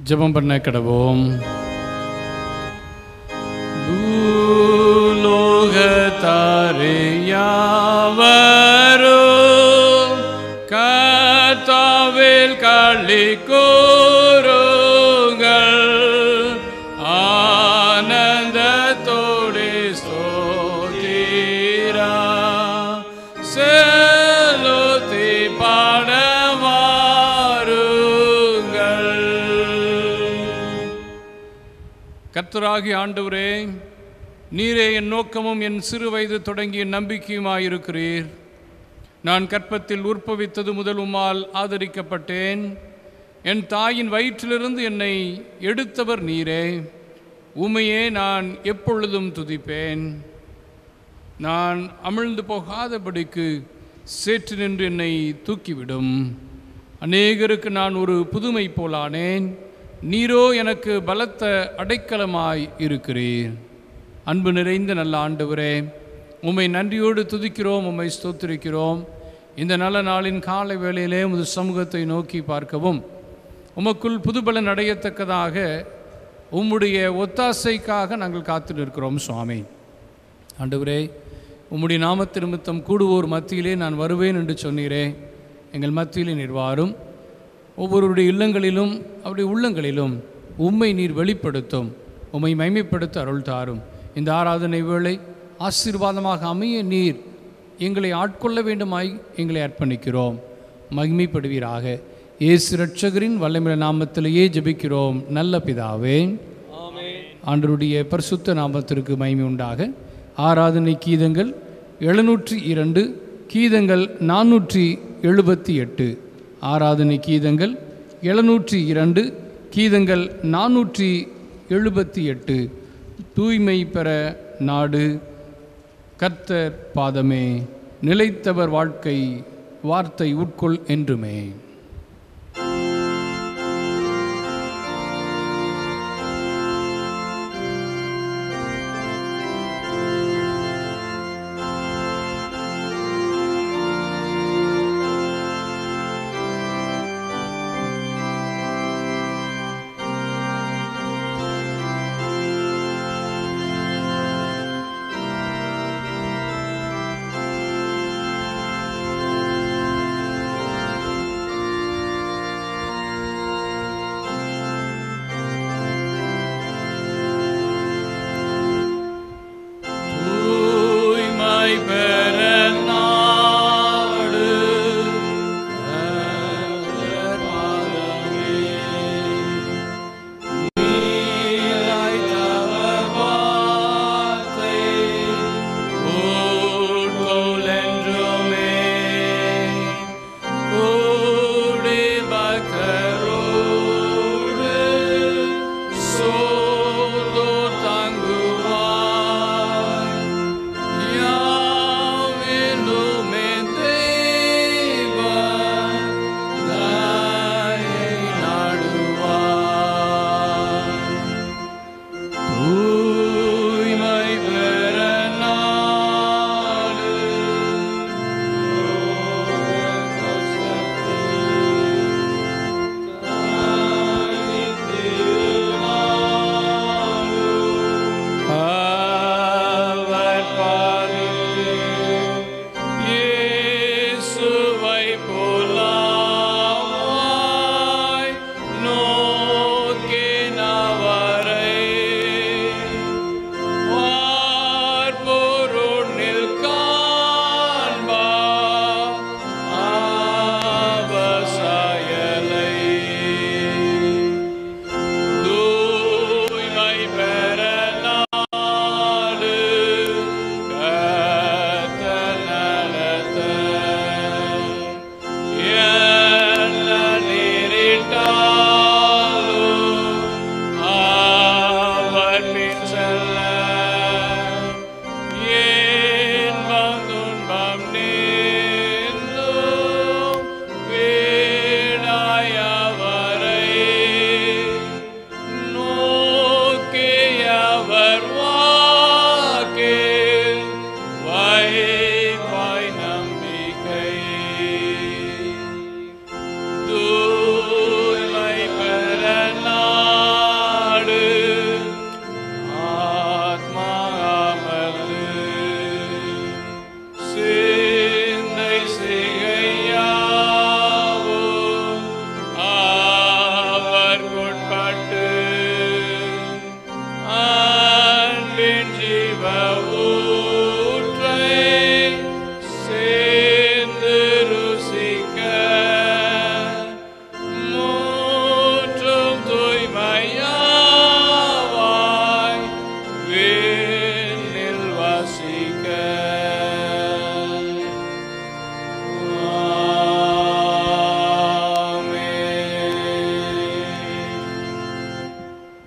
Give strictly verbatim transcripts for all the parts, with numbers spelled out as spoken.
ஜெபம் பண்ண கடவோம். பூலோகத்தாரே யாவரும் கர்த்தாவில் களி கூருங்கள், ஆனந்தத்தோடு ஸ்தோத்திரா செலுத்தி பாடவாருங்கள். கர்த்தராகிய ஆண்டவரே, நீரே என் நோக்கமும் என் சிறு வயது தொடங்கிய நம்பிக்கையுமாயிருக்கிறீர். நான் கற்பத்தில் உற்பவித்தது முதல் உம்மால் ஆதரிக்கப்பட்டேன். என் தாயின் வயிற்றிலிருந்து என்னை எடுத்தவர் நீரே. உம்மையே நான் எப்பொழுதும் துதிப்பேன். நான் அமிழ்ந்து போகாதபடிக்கு சேற்று நின்று என்னை தூக்கிவிடும். அநேகருக்கு நான் ஒரு புதுமை போலானேன். நீரோ எனக்கு பலத்த அடைக்கலமாய் இருக்கிறீர். அன்பு நிறைந்த நல்ல ஆண்டவரே, உம்மை நன்றியோடு துதிக்கிறோம், உம்மை ஸ்தோத்திரிக்கிறோம். இந்த நல்ல நாளின் காலை வேளையிலே உமது சமூகத்தை நோக்கி பார்க்கவும், உமக்குள் புதுபலன் அடையத்தக்கதாக உம்முடைய ஒத்தாசைக்காக நாங்கள் காத்து நிற்கிறோம் சுவாமி. ஆண்டவரே, உம்முடைய நாமத்து நிமித்தம் கூடுவோர் மத்தியிலே நான் வருவேன் என்று சொன்னீரே. எங்கள் மத்தியிலே நீர் வாரும். ஒவ்வொருடைய இல்லங்களிலும் அவருடைய உள்ளங்களிலும் உம்மை நீர் வெளிப்படுத்தும். உம்மை மைமைப்படுத்த அருள் தாரும். இந்த ஆராதனை வேளை ஆசீர்வாதமாக அமைய நீர் எங்களை ஆட்கொள்ள வேண்டுமாய் எங்களை அர்ப்பணிக்கிறோம். மகிமைப்படுவீராக. இயேசு இரட்சகரின் வல்லமையுள்ள நாமத்திலேயே ஜெபிக்கிறோம் நல்ல பிதாவே, ஆமென். ஆண்டவருடைய பரிசுத்த நாமத்திற்கு மகிமை உண்டாக. ஆராதனை கீதங்கள் எழுநூற்றி இரண்டு, கீதங்கள் நானூற்றி எழுபத்தி எட்டு. ஆராதனை கீதங்கள் எழுநூற்றி இரண்டு, கீதங்கள் நானூற்றி எழுபத்தி எட்டு. தூய்மை பெற நாடு கர்த்தர் பாதமே, நிலைத்தவர் வாழ்க்கை வார்த்தை உட்கொள் என்றுமே.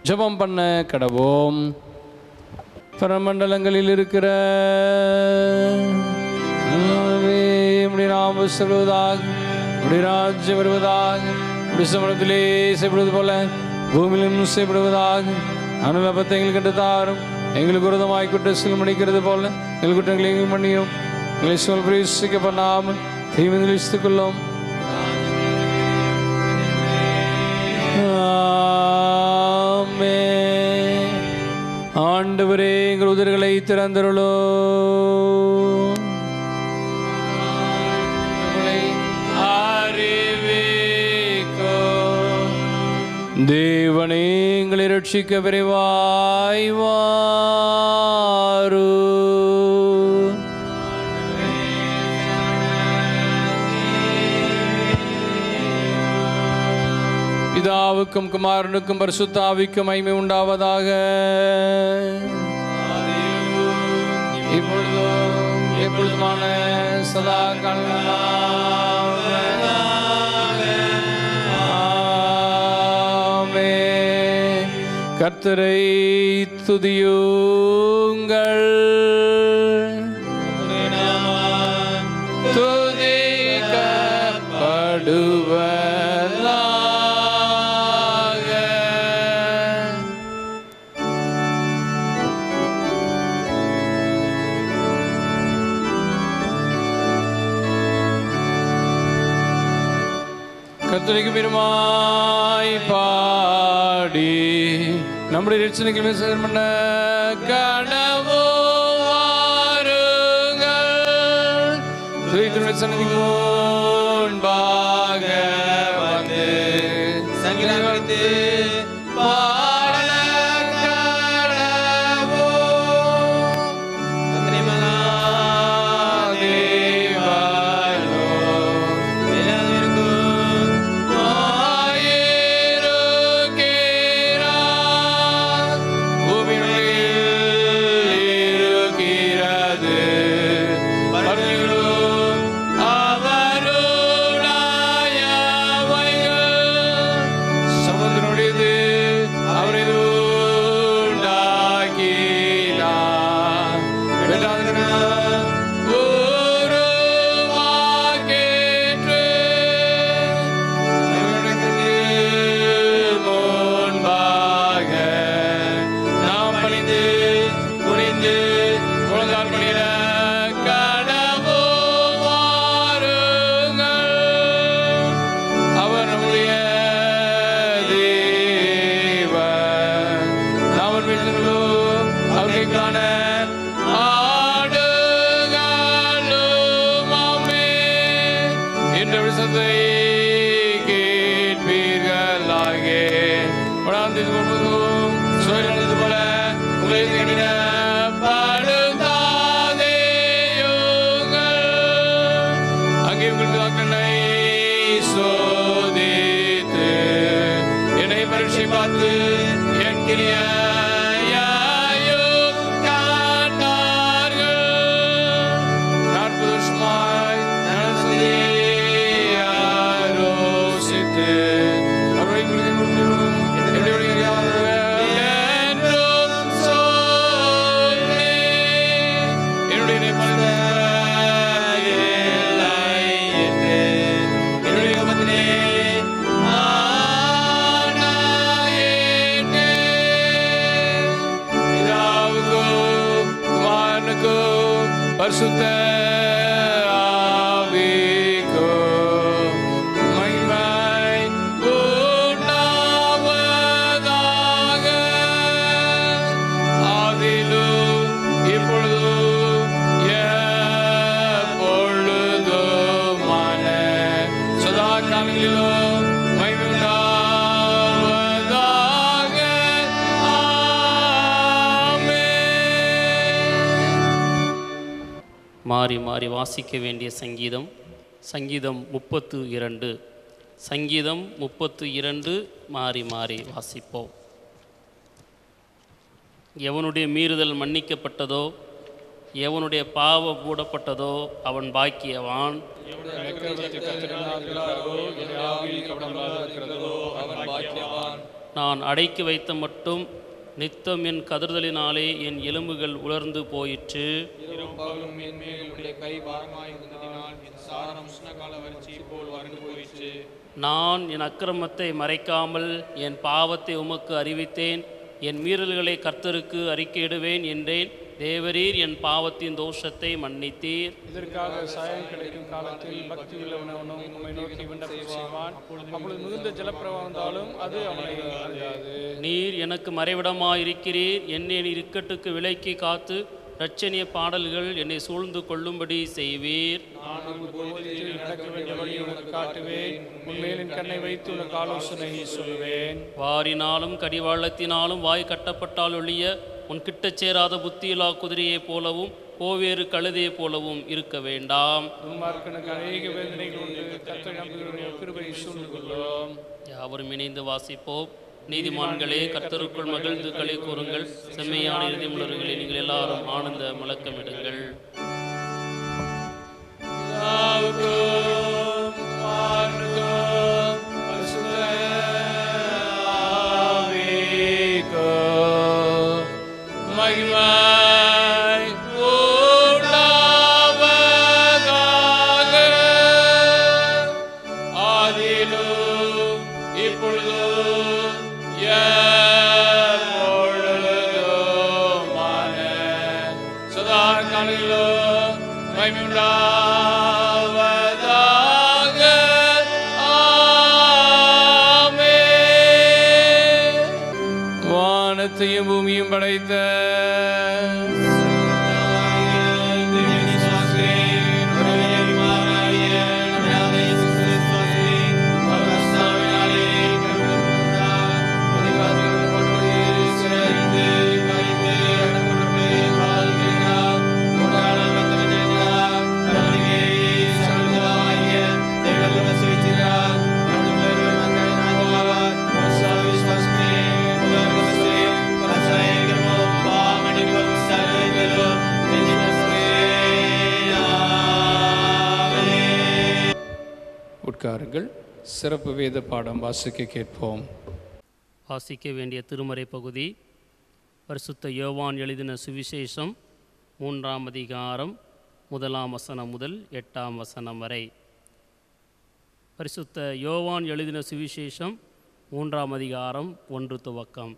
ஜெபம் பண்ண கடவோம். பரமண்டலங்களில் இருக்கிற நாம சொல்வதாக, ராஜ்யம் வருவதாக, சமூகத்திலே செய்யப்படுவது போல பூமியிலும் செய்யப்படுவதாக. அனுபவத்தை எங்களுக்கு கண்டு தாரும். எங்களுக்கு விரோதமாய் குற்றம் மன்னிக்கிறது போல எங்கள் குற்றங்களை எங்கள் மன்னியும். எங்களை சொல் பிரேசிக்க பண்ணாமல் தீவிர கொள்ளும். ஆண்டவரே, எங்கள் உதடுகளை திறந்தருளோ. தேவனே, எங்களை ரட்சிக்க விரைவாய் வாரு. பிதாவுக்கும் குமாரனுக்கும் பரிசுத்த ஆவிக்கும் மகிமை உண்டாவதாக. இப்பொழுதும் எப்பொழுதுமான சதா காலம். கர்த்தரை துதியுங்கள். துதிக்கப்படுவதாக. கர்த்தருக்கு பெருமாய் பாடி நம்முடைய ரட்சணைக்கு விசேஷம் பண்ண கடவுளுங்கள். துதித்துணர்ச்சி முன்பாக வந்து சங்கீதத்தை பாட கடவோம். தேவனோ பரிசுத்த ஆவிக்கோ மகிமை உண்டாவதாக. ஆதியிலும் இப்பொழுதும் எப்பொழுதுமான சதா காலங்களிலும் மகிமை உண்டாவதாக. மாறி மாறி வாசிக்க வேண்டிய சங்கீதம் சங்கீதம் முப்பத்து இரண்டு. சங்கீதம் முப்பத்து இரண்டு மாறி மாறி வாசிப்போம். எவனுடைய மீறுதல் மன்னிக்கப்பட்டதோ, எவனுடைய பாவம் மூடப்பட்டதோ அவன் பாக்கியவான். நான் அடக்கி வைத்த மட்டும் நித்தம் என் கதறுதலினாலே என் எலும்புகள் உலர்ந்து போயிற்று. பகலும் என் மேல் உடைய கை பாரமாய் இருந்ததினால் என் சாரம் உஷ்ணகால வறட்சி போல் வறண்டு போயிற்று. நான் என் அக்கிரமத்தை மறைக்காமல் என் பாவத்தை உமக்கு அறிவித்தேன். என் மீறல்களை கர்த்தருக்கு அறிக்கையிடுவேன் என்றேன். தேவரீர் என் பாவத்தின் தோஷத்தை மன்னித்தீர். இதற்காக சாயம் கிடைக்கும் காலத்தில் பக்தி உள்ளவனவனும் உம்மை நோக்கி விண்ணப்பம் செய்வான். அப்பொழுது மிகுந்த ஜலப்பிரவாகம் வந்தாலும் அது அவனை அணுகாது. நீர் எனக்கு மறைவிடமாயிருக்கிறீர். என்னை நீர் இக்கட்டுக்கு விலக்கி காத்து இரட்சணிய பாடல்கள் என்னை சூழ்ந்து கொள்ளும்படி செய்வீர். நான் போதித்து நடக்க வேண்டிய வழி உனக்கு காட்டுவேன். உன்மேல் என் கண்ணை வைத்து உனக்கு ஆலோசனை சொல்லுவேன். வாரினாலும் கடிவாளத்தினாலும் வாய் கட்டப்பட்டால் ஒழிய உன் கிட்டச் சேராத புத்தியிலா குதிரையைப் போலவும் கோவேறு கழுதையைப் போலவும் இருக்க வேண்டாம். துன்மார்க்கனுக்கு அநேக வேதனைகள் உண்டு. கர்த்தரை நம்புகிறவருடைய கிருபையை சூழ்ந்து கொள்ளும். யாவரும் இணைந்து வாசிப்போம். நீதிமான்களே, கர்த்தருக்குள் மகிழ்ந்து களி கூறுங்கள். செம்மையான இறுதிமுள்ளவர்களே, நீங்கள் எல்லாரும் ஆனந்த முழக்கமிடுங்கள். வானத்தையும் பூமியும் படைத்த உட்காருங்கள். சிறப்பு வேத பாடம் வாசிக்க கேட்போம். வாசிக்க வேண்டிய திருமறை பகுதி பரிசுத்த யோவான் எழுதின சுவிசேஷம் மூன்றாம் அதிகாரம் முதலாம் வசனம் முதல் எட்டாம் வசனம் வரை. பரிசுத்த யோவான் எழுதின சுவிசேஷம் மூன்றாம் அதிகாரம் ஒன்று துவக்கம்.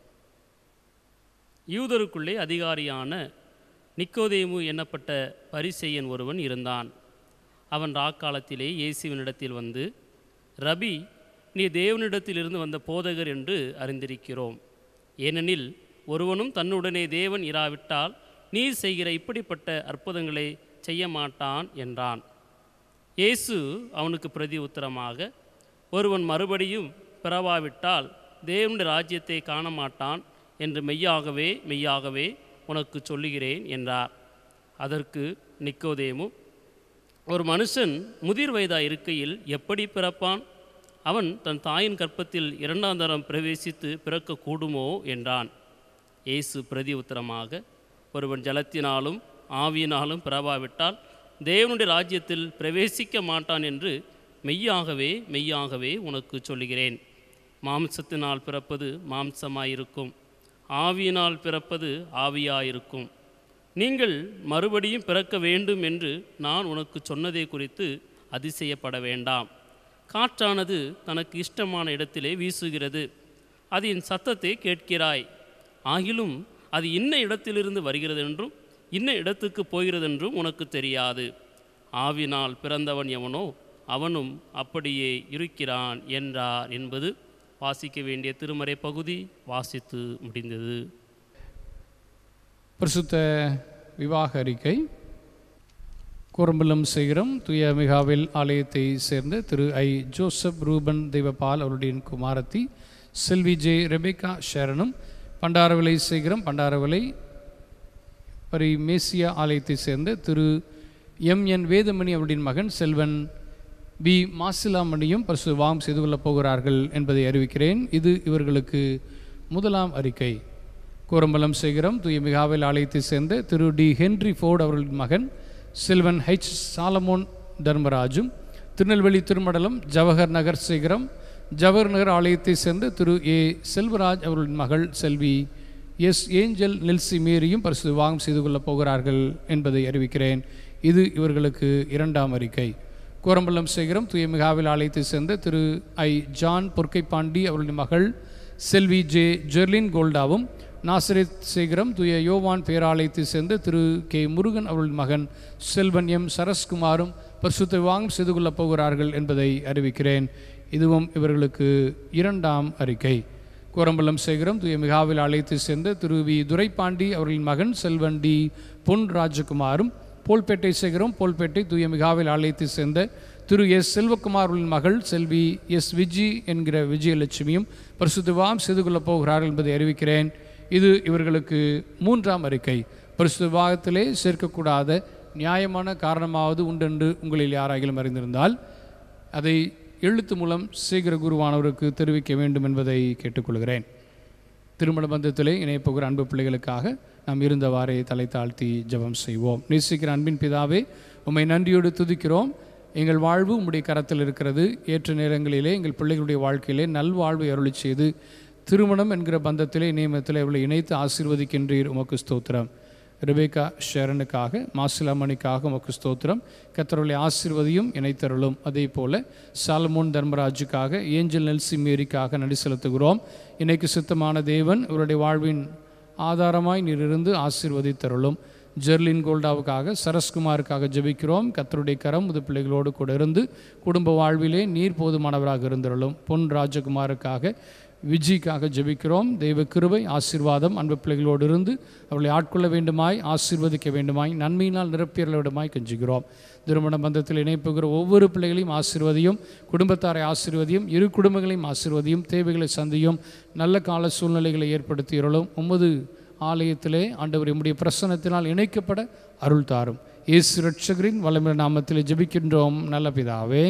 யூதருக்குள்ளே அதிகாரியான நிக்கோதேமு என்னப்பட்ட பரிசேயன் ஒருவன் இருந்தான். அவன் ராக்காலத்திலே இயேசுவினிடத்தில் வந்து, ரபி, நீ தேவனிடத்திலிருந்து வந்த போதகர் என்று அறிந்திருக்கிறோம். ஏனெனில் ஒருவனும் தன்னுடனே தேவன் இராவிட்டால் நீர் செய்கிற இப்படிப்பட்ட அற்புதங்களை செய்ய மாட்டான் என்றான். இயேசு அவனுக்கு பிரதி உத்தரமாக, ஒருவன் மறுபடியும் பிறவாவிட்டால் தேவனுடைய ராஜ்யத்தை காண மாட்டான் என்று மெய்யாகவே மெய்யாகவே உனக்கு சொல்லுகிறேன் என்றார். அதற்கு நிக்கோதேமு, ஒரு மனுஷன் முதிர் வயதாய் இருக்கையில் எப்படி பிறப்பான்? அவன் தன் தாயின் கற்பத்தில் இரண்டாம் தரம் பிரவேசித்து பிறக்க கூடுமோ என்றான். இயேசு பிரதி உத்தரமாக, ஒருவன் ஜலத்தினாலும் ஆவியினாலும் பிறவாவிட்டால் தேவனுடைய ராஜ்யத்தில் பிரவேசிக்க மாட்டான் என்று மெய்யாகவே மெய்யாகவே உனக்கு சொல்லுகிறேன். மாம்சத்தினால் பிறப்பது மாம்சமாயிருக்கும், ஆவியினால் பிறப்பது ஆவியாயிருக்கும். நீங்கள் மறுபடியும் பிறக்க வேண்டும் என்று நான் உனக்கு சொன்னதை குறித்து அதிசயப்பட வேண்டாம். காற்றானது தனக்கு இஷ்டமான இடத்திலே வீசுகிறது. அதன் சத்தத்தை கேட்கிறாய். ஆகிலும் அது இன்ன இடத்திலிருந்து வருகிறதென்றும் இன்ன இடத்துக்கு போகிறதென்றும் உனக்கு தெரியாது. ஆவினால் பிறந்தவன் எவனோ அவனும் அப்படியே இருக்கிறான் என்றார் என்பது வாசிக்க வேண்டிய திருமறை பகுதி. வாசித்து முடிந்தது. பரிசுத்த விவாக அறிக்கை. கோரம்பலம் சேகரம் தூய மிகாவேல் ஆலயத்தை சேர்ந்த திரு ஐ ஜோசப் ரூபன் தெய்வபால் அவருடைய குமாரத்தி செல்வி ஜே ரெபேக்கா ஷேரனும், பண்டாரவிலை சேகரம் பண்டாரவிலை பரி மேசியா ஆலயத்தை சேர்ந்த திரு எம் என் வேதமணி அவருடைய மகன் செல்வன் பி மாசிலாமணியும் பரிசு வாம் செய்து கொள்ளப் போகிறார்கள் என்பதை அறிவிக்கிறேன். இது இவர்களுக்கு முதலாம் அறிக்கை. கோரம்பலம் சேகரம் தூய மிகாவேல் ஆலயத்தை சேர்ந்த திரு டி ஹென்ரி ஃபோர்ட் அவர்களின் மகன் செல்வன் ஹெச் சாலமோன் தர்மராஜும், திருநெல்வேலி திருமடலம் ஜவஹர் நகர் சேகரம் ஜவஹர் நகர் ஆலயத்தை சேர்ந்த திரு ஏ செல்வராஜ் அவர்களின் மகள் செல்வி எஸ் ஏஞ்சல் நெல்சி மேரியும் பரிசு வாங்கம் செய்து கொள்ளப் போகிறார்கள் என்பதை அறிவிக்கிறேன். இது இவர்களுக்கு இரண்டாம் அறிக்கை. கோரம்பள்ளம் சேகரம் தூய மிகாவில் ஆலயத்தை சேர்ந்த திரு ஐ ஜான் பொற்கைப்பாண்டி அவர்களின் மகள் செல்வி ஜே ஜெர்லின் கோல்டாவும், நாசரேத் சேகரம் தூய யோவான் பேராலயத்தை சேர்ந்த திரு கே முருகன் அவர்களின் மகன் செல்வன் எம் சரஸ்குமாரும் பரிசுத்த வாங்கம் செய்து கொள்ளப் போகிறார்கள் என்பதை அறிவிக்கிறேன். இதுவும் இவர்களுக்கு இரண்டாம் அறிக்கை. கோரம்பள்ளம் சேகரம் தூய மிகாவில் ஆலயத்தை சேர்ந்த திரு வி துரைப்பாண்டி அவர்களின் மகன் செல்வன் டி பொன் ராஜகுமாரும், போல்பேட்டை சேகரம் போல்பேட்டை தூய மிகாவில் ஆலயத்தை சேர்ந்த திரு எஸ் செல்வகுமார் அவர்களின் மகள் செல்வி எஸ் விஜி என்கிற விஜயலட்சுமியும் பரிசுத்த வாங்கம் செய்து கொள்ளப் போகிறார்கள் என்பதை அறிவிக்கிறேன். இது இவர்களுக்கு மூன்றாம் அறிக்கை. பரிசுத்த வாகத்திலே சேர்க்கக்கூடாத நியாயமான காரணமாவது உண்டென்று உங்களில் யாராகிலும் அறிந்திருந்தால் அதை எழுத்து மூலம் சீக்கிர குருவானவருக்கு தெரிவிக்க வேண்டும் என்பதை கேட்டுக்கொள்கிறேன். திருமண பந்தத்திலே இணையப்போகிற அன்பு பிள்ளைகளுக்காக நாம் இருந்தவாறே தலை தாழ்த்தி ஜெபம் செய்வோம். நேசிக்கிற அன்பின் பிதாவே, உம்மை நன்றியோடு துதிக்கிறோம். எங்கள் வாழ்வு உம்முடைய கரத்தில் இருக்கிறது. ஏற்ற நேரங்களிலே எங்கள் பிள்ளைகளுடைய வாழ்க்கையிலே நல்வாழ்வை அருளி செய்து திருமணம் என்கிற பந்தத்திலே நியமத்தில் அவர்களை இணைத்து ஆசீர்வதிக்கின்றீர். உமக்கு ஸ்தோத்திரம். ரெபேக்கா ஷேரனுக்காக, மாசிலாமணிக்காக உமக்கு ஸ்தோத்திரம். கர்த்தருடைய ஆசீர்வதியும் இணைத்தருளும். அதே போல் சாலமோன் தர்மராஜுக்காக, ஏஞ்சல் நெல்சி மேரிக்காக நன்றி செலுத்துகிறோம். இன்னைக்கு சுத்தமான தேவன் இவருடைய வாழ்வின் ஆதாரமாய் நீர் இருந்து ஆசீர்வதித்தருளும். ஜெர்லின் கோல்டாவுக்காக, சரஸ்குமாருக்காக ஜெபிக்கிறோம். கர்த்தருடைய கரம் முது பிள்ளைகளோடு கூட இருந்து குடும்ப வாழ்விலே நீர் போதுமானவராக இருந்தருளும். பொன் ராஜகுமாருக்காக, விஜிக்காக ஜெபிக்கிறோம். தெய்வ கிருபை ஆசீர்வாதம் அன்பு பிள்ளைகளோடு இருந்து அவர்களை ஆட்கொள்ள வேண்டுமாய், ஆசீர்வதிக்க வேண்டுமாய், நன்மையினால் நிரப்பியற வேண்டுமாய் கெஞ்சுகிறோம். திருமண பந்தத்தில் இணைப்புகிற ஒவ்வொரு பிள்ளைகளையும் ஆசீர்வதியும், குடும்பத்தாரை ஆசீர்வதியும், இரு குடும்பங்களையும் ஆசீர்வதியும், தேவைகளை சந்தியும், நல்ல கால சூழ்நிலைகளை ஏற்படுத்தியருளும். உமது ஆலயத்திலே ஆண்டவர் உம்முடைய பிரசன்னத்தினால் இணைக்கப்பட அருள் தாரும். இயேசு இரட்சகரின் வல்லமையுள்ள நாமத்திலே ஜெபிக்கின்றோம் நல்ல பிதாவே.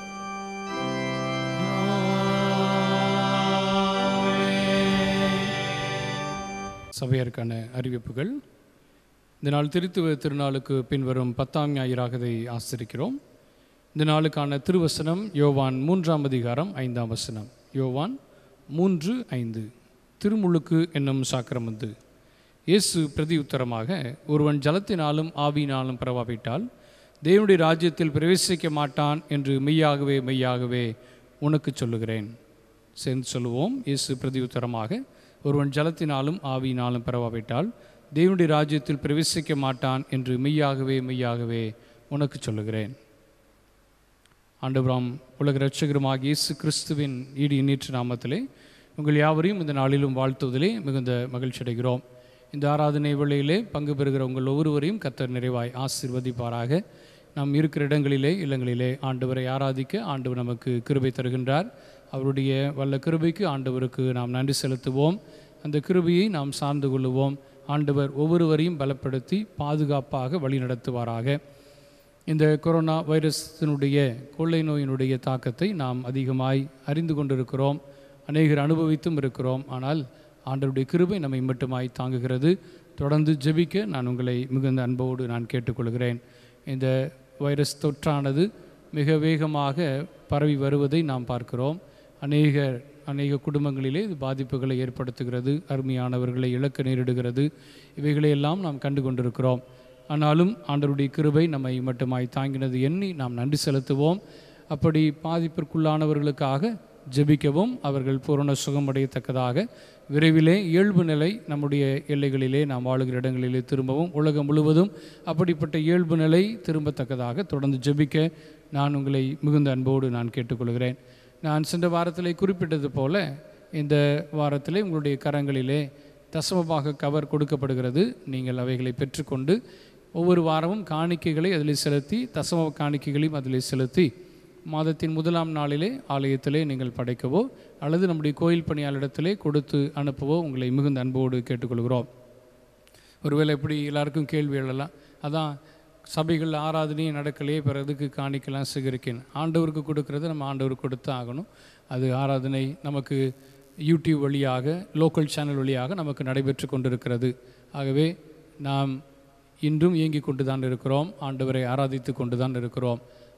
சபையருக்கான அறிவிப்புகள். இந்த நாள் திருத்துவ திருநாளுக்கு பின்வரும் பத்தாம் ஞாயிறாக இதை ஆசிரிக்கிறோம். இந்த நாளுக்கான திருவசனம் யோவான் மூன்றாம் அதிகாரம் ஐந்தாம் வசனம். யோவான் மூன்று ஐந்து. திருமுழுக்கு என்னும் சாக்கிரமந்து. இயேசு பிரதி உத்தரமாக, ஒருவன் ஜலத்தினாலும் ஆவியினாலும் பிறவாவிட்டால் தேவனுடைய ராஜ்யத்தில் பிரவேசிக்க மாட்டான் என்று மெய்யாகவே மெய்யாகவே உனக்கு சொல்லுகிறேன். சேர்ந்து சொல்லுவோம். இயேசு பிரதி உத்தரமாக, ஒருவன் ஜலத்தினாலும் ஆவியினாலும் பிறவாவிட்டால் தேவனுடைய ராஜ்யத்தில் பிரவேசிக்க மாட்டான் என்று மெய்யாகவே மெய்யாகவே உனக்கு சொல்லுகிறேன். ஆண்டவராம் உலக இரட்சகருமாகிய இயேசு கிறிஸ்துவின் ஈடு நீற்று நாமத்திலே உங்கள் யாவரையும் இந்த நாளிலும் வாழ்த்துவதிலே மிகுந்த மகிழ்ச்சி அடைகிறோம். இந்த ஆராதனை வேளையிலே பங்கு பெறுகிற உங்கள் ஒவ்வொருவரையும் கர்த்தர் நிறைவாய் ஆசீர்வதிப்பாராக. நாம் இருக்கிற இடங்களிலே இல்லங்களிலே ஆண்டவரை ஆராதிக்க ஆண்டவர் நமக்கு கிருபை தருகின்றார். அவருடைய வல்ல கிருபைக்கு ஆண்டவருக்கு நாம் நன்றி செலுத்துவோம். அந்த கிருபையை நாம் சார்ந்து கொள்ளுவோம். ஆண்டவர் ஒவ்வொருவரையும் பலப்படுத்தி பாதுகாப்பாக வழி நடத்துவாராக. இந்த கொரோனா வைரஸினுடைய கொள்ளை நோயினுடைய தாக்கத்தை நாம் அதிகமாய் அறிந்து கொண்டிருக்கிறோம். அநேகர் அனுபவித்தும் இருக்கிறோம். ஆனால் ஆண்டவருடைய கிருபை நம்மை மட்டுமாய் தாங்குகிறது. தொடர்ந்து ஜெபிக்க நான் உங்களை மிகுந்த அன்போடு நான் கேட்டுக்கொள்கிறேன். இந்த வைரஸ் தொற்றானது மிக வேகமாக பரவி வருவதை நாம் பார்க்கிறோம். அநேக அநேக குடும்பங்களிலே இது பாதிப்புகளை ஏற்படுத்துகிறது. அருமையானவர்களை இழக்க நேரிடுகிறது. இவைகளையெல்லாம் நாம் கண்டு கொண்டிருக்கிறோம். ஆனாலும் ஆண்டவருடைய கிருபை நம்மை மட்டுமாய் தாங்கினது எண்ணி நாம் நன்றி செலுத்துவோம். அப்படி பாதிப்பிற்குள்ளானவர்களுக்காக ஜெபிக்கவும், அவர்கள் பூரண சுகமடையத்தக்கதாக விரைவிலே இயல்பு நிலை நம்முடைய எல்லைகளிலே நாம் வாழுகிற இடங்களிலே திரும்பவும், உலகம் முழுவதும் அப்படிப்பட்ட இயல்பு நிலை திரும்பத்தக்கதாக தொடர்ந்து ஜெபிக்க நான் உங்களை மிகுந்த அன்போடு நான் கேட்டுக்கொள்கிறேன். நான் சென்ற வாரத்திலே குறிப்பிட்டது போல இந்த வாரத்திலே உங்களுடைய கரங்களிலே தசமபாக கவர் கொடுக்கப்படுகிறது. நீங்கள் அவைகளை பெற்றுக்கொண்டு ஒவ்வொரு வாரமும் காணிக்கைகளை அதில் செலுத்தி, தசம காணிக்கைகளையும் அதில் செலுத்தி மாதத்தின் முதலாம் நாளிலே ஆலயத்திலே நீங்கள் படைக்கவோ அல்லது நம்முடைய கோயில் பணியாளரிடத்திலே கொடுத்து அனுப்பவோ உங்களை மிகுந்த அன்போடு கேட்டுக்கொள்கிறோம். ஒருவேளை எப்படி எல்லாருக்கும் கேள்வி எழலாம், அதான் சபைகள் ஆராதனையே நடக்கலையே, பிறதுக்கு காணிக்கலாம் சேகரிக்கேன். ஆண்டவருக்கு கொடுக்கறது நம்ம ஆண்டவருக்கு கொடுத்து ஆகணும். அது ஆராதனை நமக்கு யூடியூப் வழியாக, லோக்கல் சேனல் வழியாக நமக்கு நடைபெற்று கொண்டிருக்கிறது. ஆகவே நாம் இன்றும் இயங்கி கொண்டு தான் இருக்கிறோம். ஆண்டவரை ஆராதித்து கொண்டு தான் இருக்கிறோம்.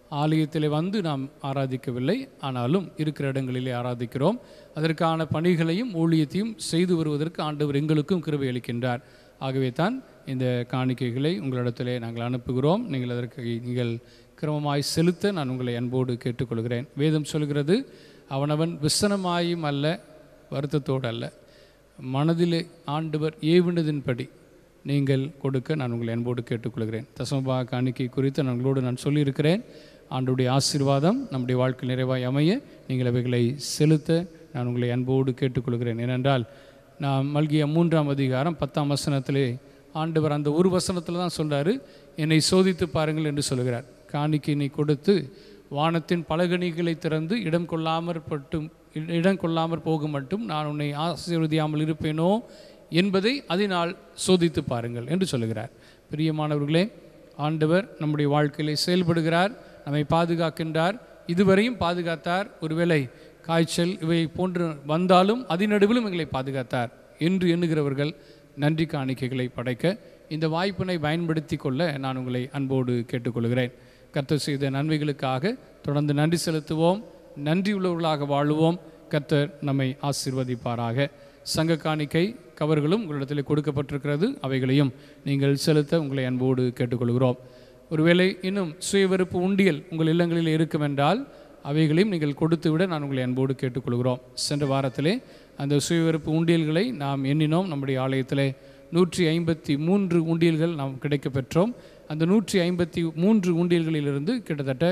ஆலயத்திலே வந்து நாம் ஆராதிக்கவில்லை, ஆனாலும் இருக்கிற இடங்களிலே ஆராதிக்கிறோம். அதற்கான பணிகளையும் ஊழியத்தையும் செய்து வருவதற்கு ஆண்டவர் எங்களுக்கும் கிருபை அளிக்கின்றார். ஆகவே தான் இந்த காணிக்கைகளை உங்களிடத்திலே நாங்கள் அனுப்புகிறோம். நீங்கள் அதற்கு நீங்கள் கிரமமாய் செலுத்த நான் உங்களை அன்போடு கேட்டுக்கொள்கிறேன். வேதம் சொல்கிறது, அவனவன் விசனமாயும் அல்ல வருத்தத்தோடு அல்ல, மனதிலே ஆண்டவர் ஏவினதின்படி நீங்கள் கொடுக்க நான் உங்களை அன்போடு கேட்டுக்கொள்கிறேன். தசமபாக காணிக்கை குறித்து நான் உங்களோடு நான் சொல்லியிருக்கிறேன். ஆண்டவருடைய ஆசீர்வாதம் நம்முடைய வாழ்க்கை நிறைவாய் அமைய நீங்கள் அவைகளை செலுத்த நான் உங்களை அன்போடு கேட்டுக்கொள்கிறேன். ஏனென்றால் நான் மல்கியா மூன்றாம் அதிகாரம் பத்தாம் வசனத்திலே ஆண்டவர் அந்த ஒரு வசனத்தில் தான் சொல்கிறாரு, என்னை சோதித்து பாருங்கள் என்று சொல்கிறார். காணிக்கையினை கொடுத்து வானத்தின் பலகணிகளை திறந்து இடம் கொள்ளாமற் பட்டும் இடம் கொள்ளாமற் போக மட்டும் நான் உன்னை ஆசீர்வதியாமல் இருப்பேனோ என்பதை அதனால் சோதித்து பாருங்கள் என்று சொல்லுகிறார். பிரியமானவர்களே, ஆண்டவர் நம்முடைய வாழ்க்கையிலே செயல்படுகிறார், நம்மை பாதுகாக்கின்றார். இதுவரையும் பாதுகாத்தார். ஒருவேளை காய்ச்சல் இவை போன்று வந்தாலும் அதனடுவிலும் எங்களை பாதுகாத்தார் என்று எண்ணுகிறவர்கள் நன்றி காணிக்கைகளை படைக்க இந்த வாய்ப்பினை பயன்படுத்தி கொள்ள நான் உங்களை அன்போடு கேட்டுக்கொள்கிறேன். கர்த்தர் செய்த நன்மைகளுக்காக தொடர்ந்து நன்றி செலுத்துவோம், நன்றி உள்ளவர்களாக வாழுவோம். கர்த்தர் நம்மை ஆசீர்வதிப்பாராக. சங்க காணிக்கை கவர்களும் உங்களிடத்தில் கொடுக்கப்பட்டிருக்கிறது, அவைகளையும் நீங்கள் செலுத்த உங்களை அன்போடு கேட்டுக்கொள்கிறோம். ஒருவேளை இன்னும் சுயவிருப்பு உண்டியல் உங்கள் இல்லங்களில் இருக்கும் என்றால் அவைகளையும் நீங்கள் கொடுத்து விட நான் உங்களை அன்போடு கேட்டுக்கொள்கிறோம். சென்ற வாரத்திலே அந்த சுயவிருப்பு உண்டியல்களை நாம் எண்ணினோம். நம்முடைய ஆலயத்திலே நூற்றி ஐம்பத்தி மூன்று உண்டியல்கள் நாம் கிடைக்க பெற்றோம். அந்த நூற்றி ஐம்பத்தி மூன்று உண்டியல்களிலிருந்து கிட்டத்தட்ட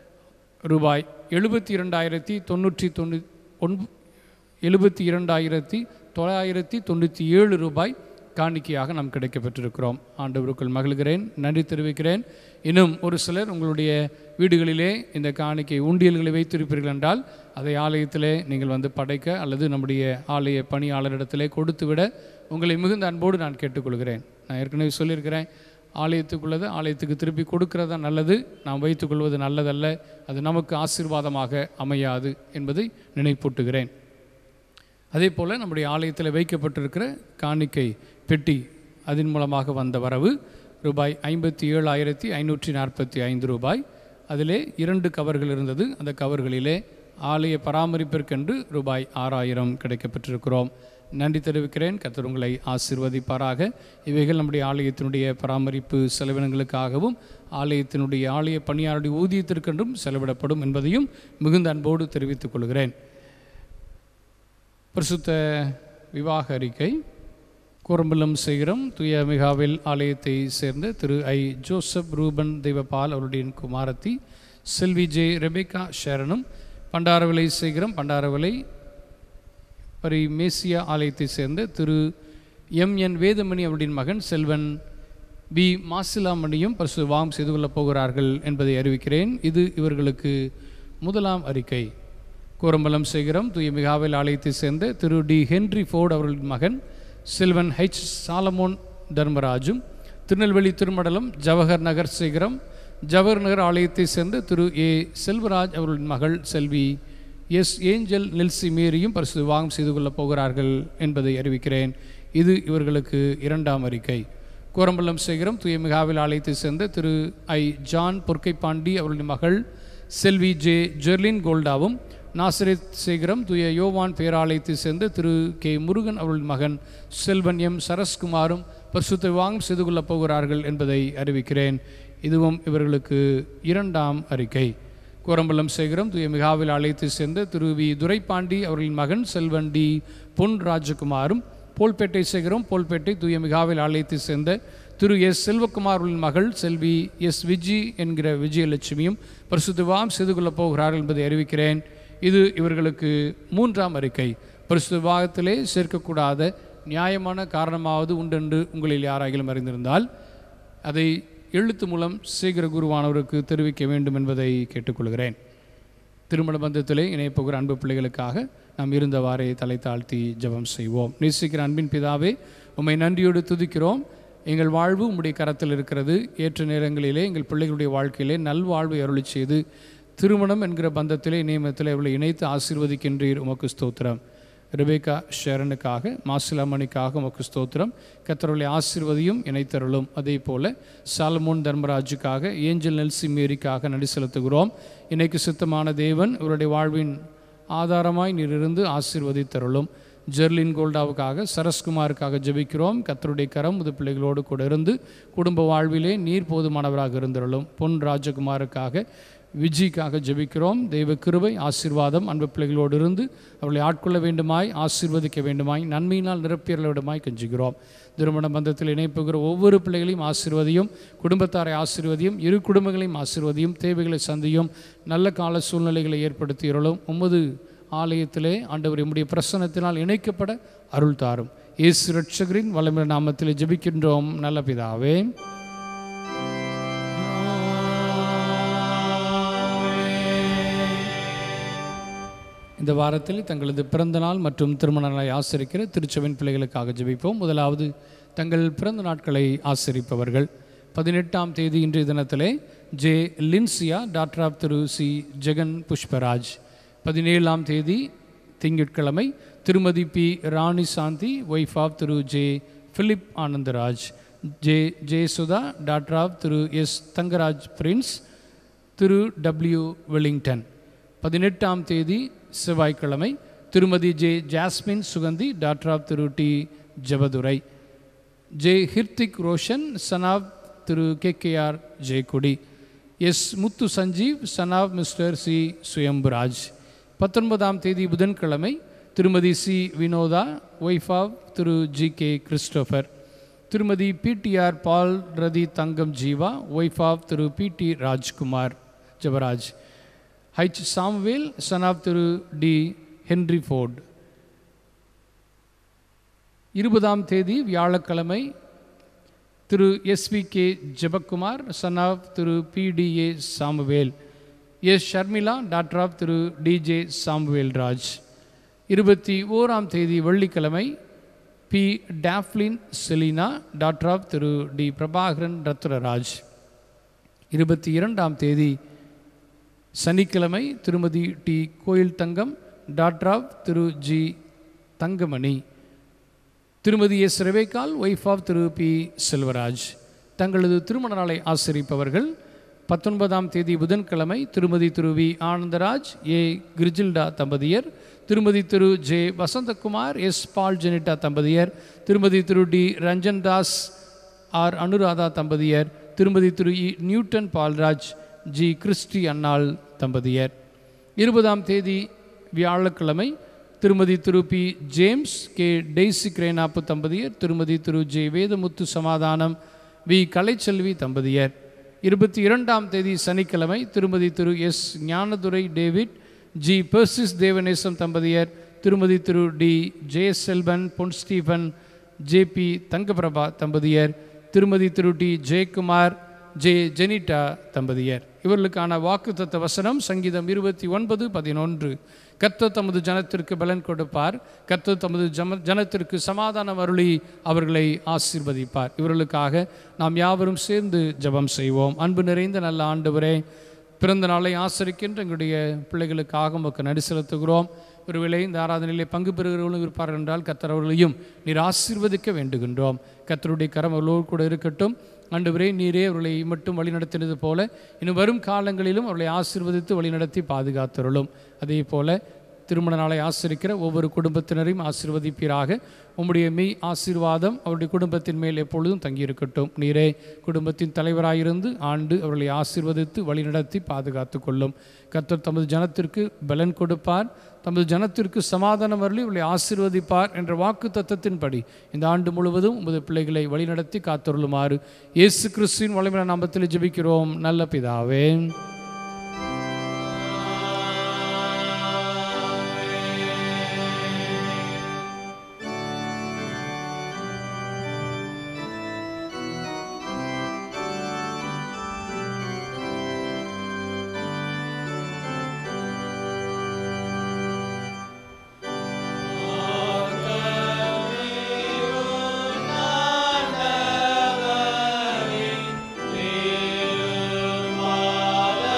ரூபாய் எழுபத்தி இரண்டாயிரத்தி தொண்ணூற்றி தொண்ணூ ஒன்ப எழுபத்தி இரண்டாயிரத்தி தொள்ளாயிரத்தி தொண்ணூற்றி ஏழு ரூபாய் காணிக்கையாக நாம் கிடைக்க பெற்றிருக்கிறோம். ஆண்டவருக்குள் மகிழ்கிறேன், நன்றி தெரிவிக்கிறேன். இன்னும் ஒரு சிலர் உங்களுடைய வீடுகளிலே இந்த காணிக்கை உண்டியல்களை வைத்திருப்பீர்கள் என்றால் அதை ஆலயத்திலே நீங்கள் வந்து படைக்க அல்லது நம்முடைய ஆலய பணியாளரிடத்திலே கொடுத்து விட உங்களை மிகுந்த அன்போடு நான் கேட்டுக்கொள்கிறேன். நான் ஏற்கனவே சொல்லியிருக்கிறேன், ஆலயத்துக்குள்ளது ஆலயத்துக்கு திருப்பி கொடுக்கறதா நல்லது, நாம் வைத்துக்கொள்வது நல்லதல்ல, அது நமக்கு ஆசீர்வாதமாக அமையாது என்பதை நினைப்பூட்டுகிறேன். அதே போல் நம்முடைய ஆலயத்தில் வைக்கப்பட்டிருக்கிற காணிக்கை பெட்டி, அதன் மூலமாக வந்த வரவு ரூபாய் ஐம்பத்தி ஏழாயிரத்தி ஐநூற்றி நாற்பத்தி ஐந்து ரூபாய். அதிலே இரண்டு கவர்கள் இருந்தது. அந்த கவர்களிலே ஆலய பராமரிப்பிற்கென்று ரூபாய் ஆறாயிரம் கிடைக்கப்பெற்றிருக்கிறோம். நன்றி தெரிவிக்கிறேன். கர்த்தர் உங்களை ஆசீர்வதிப்பாராக. இவைகள் நம்முடைய ஆலயத்தினுடைய பராமரிப்பு செலவினங்களுக்காகவும் ஆலயத்தினுடைய ஆலய பணியாளருடைய ஊதியத்திற்கென்றும் செலவிடப்படும் என்பதையும் மிகுந்த அன்போடு தெரிவித்துக் கொள்கிறேன். பரிசுத்த விவாக அறிக்கை. கோரம்பலம் சேகரம் தூய மிகாவில் ஆலயத்தை சேர்ந்த திரு ஐ ஜோசப் ரூபன் தெய்வபால் அவருடைய குமாரத்தி செல்வி ஜே ரெபேக்கா ஷேரனும், பண்டாரவிலை சேகரம் பண்டாரவிலை பரி மேசியா ஆலயத்தை சேர்ந்த திரு எம் என் வேதமணி அவருடைய மகன் செல்வன் பி மாசிலாமணியும் பரிசு வாம் செய்து கொள்ளப் போகிறார்கள் என்பதை அறிவிக்கிறேன். இது இவர்களுக்கு முதலாம் அறிக்கை. கோரம்பலம் சேகரம் தூய மிகாவில் ஆலயத்தை சேர்ந்த திரு டி ஹென்ரி ஃபோர்ட் அவர்களின் மகன் செல்வன் ஹெச் சாலமோன் தர்மராஜும், திருநெல்வேலி திருமடலம் ஜவஹர் நகர் சேகரம் ஜவஹர் நகர் ஆலயத்தை சேர்ந்த திரு ஏ செல்வராஜ் அவர்களின் மகள் செல்வி எஸ் ஏஞ்சல் நெல்சி மேரியும் பரிசு வாங்கம் செய்து கொள்ளப் போகிறார்கள் என்பதை அறிவிக்கிறேன். இது இவர்களுக்கு இரண்டாம் அறிக்கை. கோரம்பலம் சேகரம் தூய மிகாவில் ஆலயத்தை சேர்ந்த திரு ஐ ஜான் பொற்கை பாண்டி அவருடைய மகள் செல்வி ஜே ஜெர்லின் கோல்டாவும், நாசரேத் சேகரம் தூய யோவான் பேராலயத்தை சேர்ந்த திரு கே முருகன் அவர்கள் மகன் செல்வன் எம் சரஸ்குமாரும் பரிசுத்த வாங்கம் செய்து கொள்ளப் போகிறார்கள் என்பதை அறிவிக்கிறேன். இதுவும் இவர்களுக்கு இரண்டாம் அறிக்கை. கோரம்பலம் சேகரம் தூய மிகாவில் ஆலயத்தை சேர்ந்த திரு வி துரைப்பாண்டி அவர்களின் மகன் செல்வன் டி பொன் ராஜகுமாரும், போல்பேட்டை சேகரம் போல்பேட்டை தூய மிகாவில் ஆலயத்தை சேர்ந்த திரு எஸ் செல்வகுமார் அவர்களின் மகள் செல்வி எஸ் விஜி என்கிற விஜயலட்சுமியும் பரிசுத்த வாங்கம் செய்து கொள்ளப் போகிறார்கள் என்பதை அறிவிக்கிறேன். இது இவர்களுக்கு மூன்றாம் அறிக்கை. பரிசுத்த விவாகத்திலே சேர்க்கக்கூடாத நியாயமான காரணமாவது உண்டென்று உங்களில் யாராகிலும் அறிந்திருந்தால் அதை எழுத்து மூலம் சேகர குருவானவருக்கு தெரிவிக்க வேண்டும் என்பதை கேட்டுக்கொள்கிறேன். திருமண பந்தத்திலே இணையப்போகிற அன்பு பிள்ளைகளுக்காக நாம் இருந்தவாறே தலை தாழ்த்தி ஜெபம் செய்வோம். நேசிக்கிற அன்பின் பிதாவே, உம்மை நன்றியோடு துதிக்கிறோம். எங்கள் வாழ்வு உம்முடைய கரத்தில் இருக்கிறது. ஏற்ற நேரங்களிலே எங்கள் பிள்ளைகளுடைய வாழ்க்கையிலே நல்வாழ்வை அருளி செய்து திருமணம் என்கிற பந்தத்திலே நியமத்திலே அவளை இணைத்து ஆசீர்வதிக்கின்றீர். உமக்கு ஸ்தோத்திரம். ரெபேக்கா ஷேரனுக்காக, மாசிலாமணிக்காக உமக்கு ஸ்தோத்திரம். கர்த்தருடைய ஆசீர்வதியும் இணைத்தருளும். அதே போல் சாலமோன் தர்மராஜுக்காக, ஏஞ்சல் நெல்சி மேரிக்காக நடி செலுத்துகிறோம். இன்னைக்கு சுத்தமான தேவன் இவருடைய வாழ்வின் ஆதாரமாய் நீர் இருந்து ஆசீர்வதித்தருளும். ஜெர்லின் கோல்டாவுக்காக, சரஸ்குமாருக்காக ஜெபிக்கிறோம். கர்த்தருடைய கரம் முது பிள்ளைகளோடு கூட இருந்து குடும்ப வாழ்விலே நீர் போதுமானவராக இருந்தருளும். பொன் ராஜகுமாருக்காக, விஜிக்காக ஜெபிக்கிறோம். தெய்வ கிருபை ஆசீர்வாதம் அன்பு பிள்ளைகளோடு இருந்து அவர்களை ஆட்கொள்ள வேண்டுமாய், ஆசீர்வதிக்க வேண்டுமாய், நன்மையினால் நிரப்பியறல வேண்டுமாய் கெஞ்சுகிறோம். திருமண பந்தத்தில் இணைப்புகிற ஒவ்வொரு பிள்ளைகளையும் ஆசீர்வதியும், குடும்பத்தாரை ஆசீர்வதியும், இரு குடும்பங்களையும் ஆசீர்வதியும், தேவைகளை சந்தியும், நல்ல கால சூழ்நிலைகளை ஏற்படுத்தியறலும். உமது ஆலயத்திலே ஆண்டவர் உம்முடைய பிரசன்னத்தினால் இணைக்கப்பட அருள் தாரும். இயேசு ரட்சகரின் வல்லமையுள்ள நாமத்தில் ஜெபிக்கின்றோம் நல்ல பிதாவே. இந்த வாரத்தில் தங்களது பிறந்த நாள் மற்றும் திருமண நாளை ஆசரிக்கிற திருச்சபையின் பிள்ளைகளுக்காக ஜெபிப்போம். முதலாவது தங்கள் பிறந்த நாட்களை ஆசரிப்பவர்கள். பதினெட்டாம் தேதி இன்றைய தினத்திலே J Linsiya, daughter of Thiru C Jegan Pushparaj. பதினேழாம் தேதி திங்கட்கிழமை Thirumathi P Rani Shanthi, wife of Thiru J Philip Anandaraj. J Jayasudha, daughter of Thiru S Thangaraj Prince, Thiru W Wellington. பதினெட்டாம் தேதி செவ்வாய்க்கிழமை Thirumathi J Jasmine Suganthi, daughter of Thiru T Jabadurai. J Hrithik Roshan, son of Thiru K K R Jeyakudi. S Muthu Sanjeev, son of mister C Suyamburaj. பத்தொன்பதாம் தேதி புதன்கிழமை திருமதி C Vinotha, wife of Thiru G K Christopher. Thirumathi PTR Paul Rathi Thangam Jeeva, wife of Thiru P T Rajkumar Jebaraj. H Samuel, son of Thiru T Henry Ford. இருபதாம் தேதி வியாழக்கிழமை Thiru S V K Jebakumar, son of Thiru P T A Samuel. S Sharmila, daughter of Thiru T J Samuel Raj. இருபத்தி ஓராம் தேதி வெள்ளிக்கிழமை P Daphlin Selina, daughter of Thiru T Prabhakaran Rathnaraj. இருபத்தி இரண்டாம் தேதி சனிக்கிழமை திருமதி T Koil Thangam, daughter of Thiru G Thangamani. Thirumathi S Rebekkal, wife of Thiru P Selvaraj. தங்களது திருமண நாளை ஆசரிப்பவர்கள். பத்தொன்பதாம் தேதி புதன்கிழமை திருமதி திரு வி ஆனந்தராஜ், ஏ கிரிஜில்டா தம்பதியர். Thirumathi Thiru J Vasanthakumar, S Paul Jenitta தம்பதியர். திருமதி திரு டி ரஞ்சன் தாஸ், ஆர் அனுராதா தம்பதியர். Thirumathi Thiru E Newton Paulraj, G Christy Annal தம்பதியர். இருபதாம் தேதி வியாழக்கிழமை Thirumathi Thiru P James, K Daisy கிரேனாப்பு தம்பதியர். திருமதி திரு ஜே வேதமுத்து சமாதானம், வி கலைச்செல்வி தம்பதியர். இருபத்தி இரண்டாம் தேதி சனிக்கிழமை Thirumathi Thiru S Gnanadurai David, G Persis Devanesam தம்பதியர். திருமதி திரு டி ஜெயசெல்வன் பொன் ஸ்டீஃபன், ஜே பி தங்கபிரபா தம்பதியர். திருமதி திரு டி ஜெயக்குமார், ஜே ஜெனிட்டா தம்பதியர். இவர்களுக்கான வாக்குத்தத்த வசனம் சங்கீதம் இருபத்தி ஒன்பது பதினொன்று. கர்த்தர் தமது ஜனத்திற்கு பலன் கொடுப்பார், கர்த்தர் தமது ஜம ஜனத்திற்கு சமாதானம் அருளி அவர்களை ஆசீர்வதிப்பார். இவர்களுக்காக நாம் யாவரும் சேர்ந்து ஜெபம் செய்வோம். அன்பு நிறைந்த நல்ல ஆண்டவரே, பிறந்த நாளை ஆசரிக்கின்ற எங்களுடைய பிள்ளைகளுக்காக உமக்கு நடி செலுத்துகிறோம். ஒருவேளை இந்த ஆராதனையிலே பங்கு பெறுகிறவர்களும் இருப்பார்கள் என்றால் கர்த்தர் அவர்களையும் நீர் ஆசீர்வதிக்க வேண்டுகின்றோம். கர்த்தருடைய கரம் அவர்களோடு கூட இருக்கட்டும். ஆண்டவரே, நீரே அவர்களை மட்டும் வழிநடத்தினது போல இன்னும் வரும் காலங்களிலும் அவர்களை ஆசீர்வதித்து வழிநடத்தி பாதுகாத்தருளும். அதே போல திருமண நாளை ஆசரிக்கிற ஒவ்வொரு குடும்பத்தினரையும் ஆசீர்வதிப்பீராக. உம்முடைய மெய் ஆசீர்வாதம் அவருடைய குடும்பத்தின் மேல் எப்பொழுதும் தங்கியிருக்கட்டும். நீரே குடும்பத்தின் தலைவராயிருந்து ஆண்டு அவர்களை ஆசீர்வதித்து வழிநடத்தி பாதுகாத்து கொள்ளும். கர்த்தர் தமது ஜனத்திற்கு பலன் கொடுப்பார், தமது ஜனத்திற்கு சமாதானம் அருளி அவர்களை ஆசீர்வதிப்பார் என்ற வாக்கு தத்தத்தின்படி இந்த ஆண்டு முழுவதும் உமது பிள்ளைகளை வழிநடத்தி காத்தருளுமாறு இயேசு கிறிஸ்துவின் வல்லமையான நாமத்தில் ஜெபிக்கிறோம் நல்ல பிதாவே. Father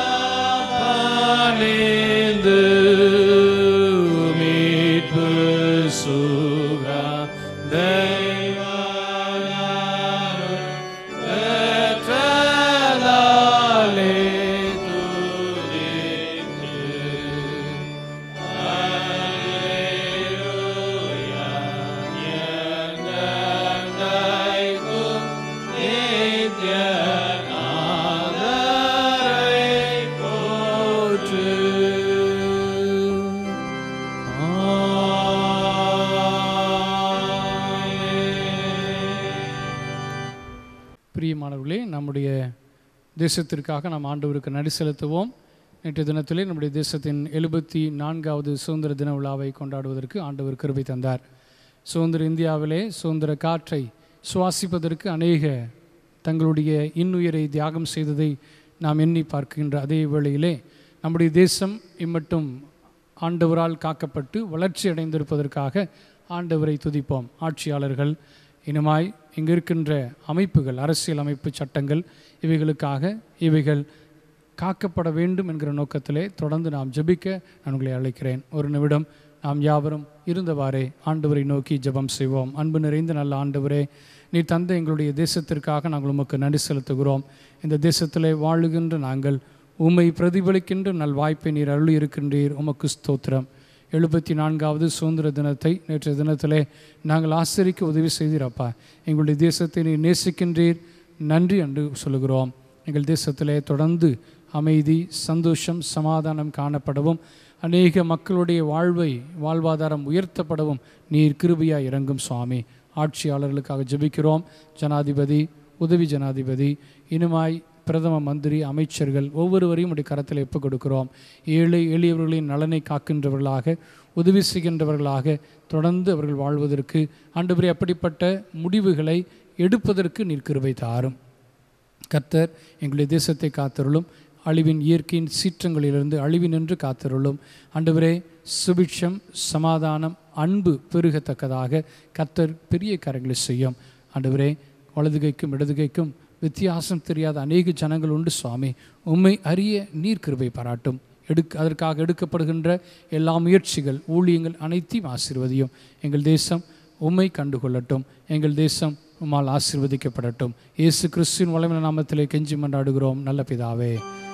தேசத்திற்காக நாம் ஆண்டவருக்கு நன்றி செலுத்துவோம். நேற்றைய தினத்திலே நம்முடைய தேசத்தின் எழுபத்தி நான்காவது சுதந்திர தின விழாவை கொண்டாடுவதற்கு ஆண்டவர் கிருபை தந்தார். சுதந்திர இந்தியாவிலே சுதந்திர காற்றை சுவாசிப்பதற்கு அநேக தங்களுடைய இன்னுயிரை தியாகம் செய்ததை நாம் எண்ணி பார்க்கின்ற அதே வேளையிலே நம்முடைய தேசம் இம்மட்டும் ஆண்டவரால் காக்கப்பட்டு வளர்ச்சி அடைந்திருப்பதற்காக ஆண்டவரை துதிப்போம். ஆட்சியாளர்கள் இனமாய் இங்கு இருக்கின்ற அமைப்புகள், அரசியல் அமைப்பு சட்டங்கள், இவைகளுக்காக இவைகள் காக்கப்பட வேண்டும் என்கிற நோக்கத்திலே தொடர்ந்து நாம் ஜெபிக்க நான் உங்களை அழைக்கிறேன். ஒரு நிமிடம் நாம் யாவரும் இருந்தவாறே ஆண்டவரை நோக்கி ஜெபம் செய்வோம். அன்பு நிறைந்த நல்ல ஆண்டவரே, நீ தந்த எங்களுடைய தேசத்திற்காக நாங்கள் உமக்கு நன்றி செலுத்துகிறோம். இந்த தேசத்திலே வாழுகின்ற நாங்கள் உம்மை பிரதிபலிக்கின்ற நல் வாய்ப்பை நீர் அருளி இருக்கின்றீர். உமக்கு ஸ்தோத்திரம். எழுபத்தி நான்காவது சுதந்திர தினத்தை நேற்றைய தினத்திலே நாங்கள் ஆசரிக்க உதவி செய்தீரப்பா. எங்களுடைய தேசத்தை நீர் நேசிக்கின்றீர், நன்றி என்று சொல்லுகிறோம். எங்கள் தேசத்திலே தொடர்ந்து அமைதி, சந்தோஷம், சமாதானம் காணப்படவும், அநேக மக்களுடைய வாழ்வை வாழ்வாதாரம் உயர்த்தப்படவும் நீர் கிருபையாய் இறங்கும் சுவாமி. ஆட்சியாளர்களுக்காக ஜெபிக்கிறோம். ஜனாதிபதி, உதவி ஜனாதிபதி, இனிமாய் பிரதம மந்திரி, அமைச்சர்கள் ஒவ்வொருவரையும் உடைய கரத்தில் ஒப்புக் கொடுக்கிறோம். ஏழை எளியவர்களின் நலனை காக்கின்றவர்களாக, உதவி செய்கின்றவர்களாக தொடர்ந்து அவர்கள் வாழ்வதற்கு ஆண்டவரே அப்படிப்பட்ட முடிவுகளை எடுப்பதற்கு நீர் கிருபை தாரும். கர்த்தர் எங்களுடைய தேசத்தை காத்தருளும். அழிவின் இயற்கையின் சீற்றங்களிலிருந்து அழிவினின்று காத்தருளும். ஆண்டவரே, சுபிட்சம், சமாதானம், அன்பு பெருகத்தக்கதாக கர்த்தர் பெரிய காரியங்களை செய்யும். ஆண்டவரே, வலதுகைக்கும் இடதுகைக்கும் வித்தியாசம் தெரியாத அநேக ஜனங்கள் உண்டு சுவாமி. உம்மை அறிய நீர் கிருபை பாராட்டும். எடுக்க அதற்காக எடுக்கப்படுகின்ற எல்லா முயற்சிகள், ஊழியங்கள் அனைத்தையும் ஆசீர்வதியும். எங்கள் தேசம் உம்மை கண்டுகொள்ளட்டும். எங்கள் தேசம் உம்மால் ஆசீர்வதிக்கப்படட்டும். இயேசு கிறிஸ்துவின் வல்லமையான நாமத்திலே கெஞ்சி மன்றாடுகிறோம் நல்ல பிதாவே.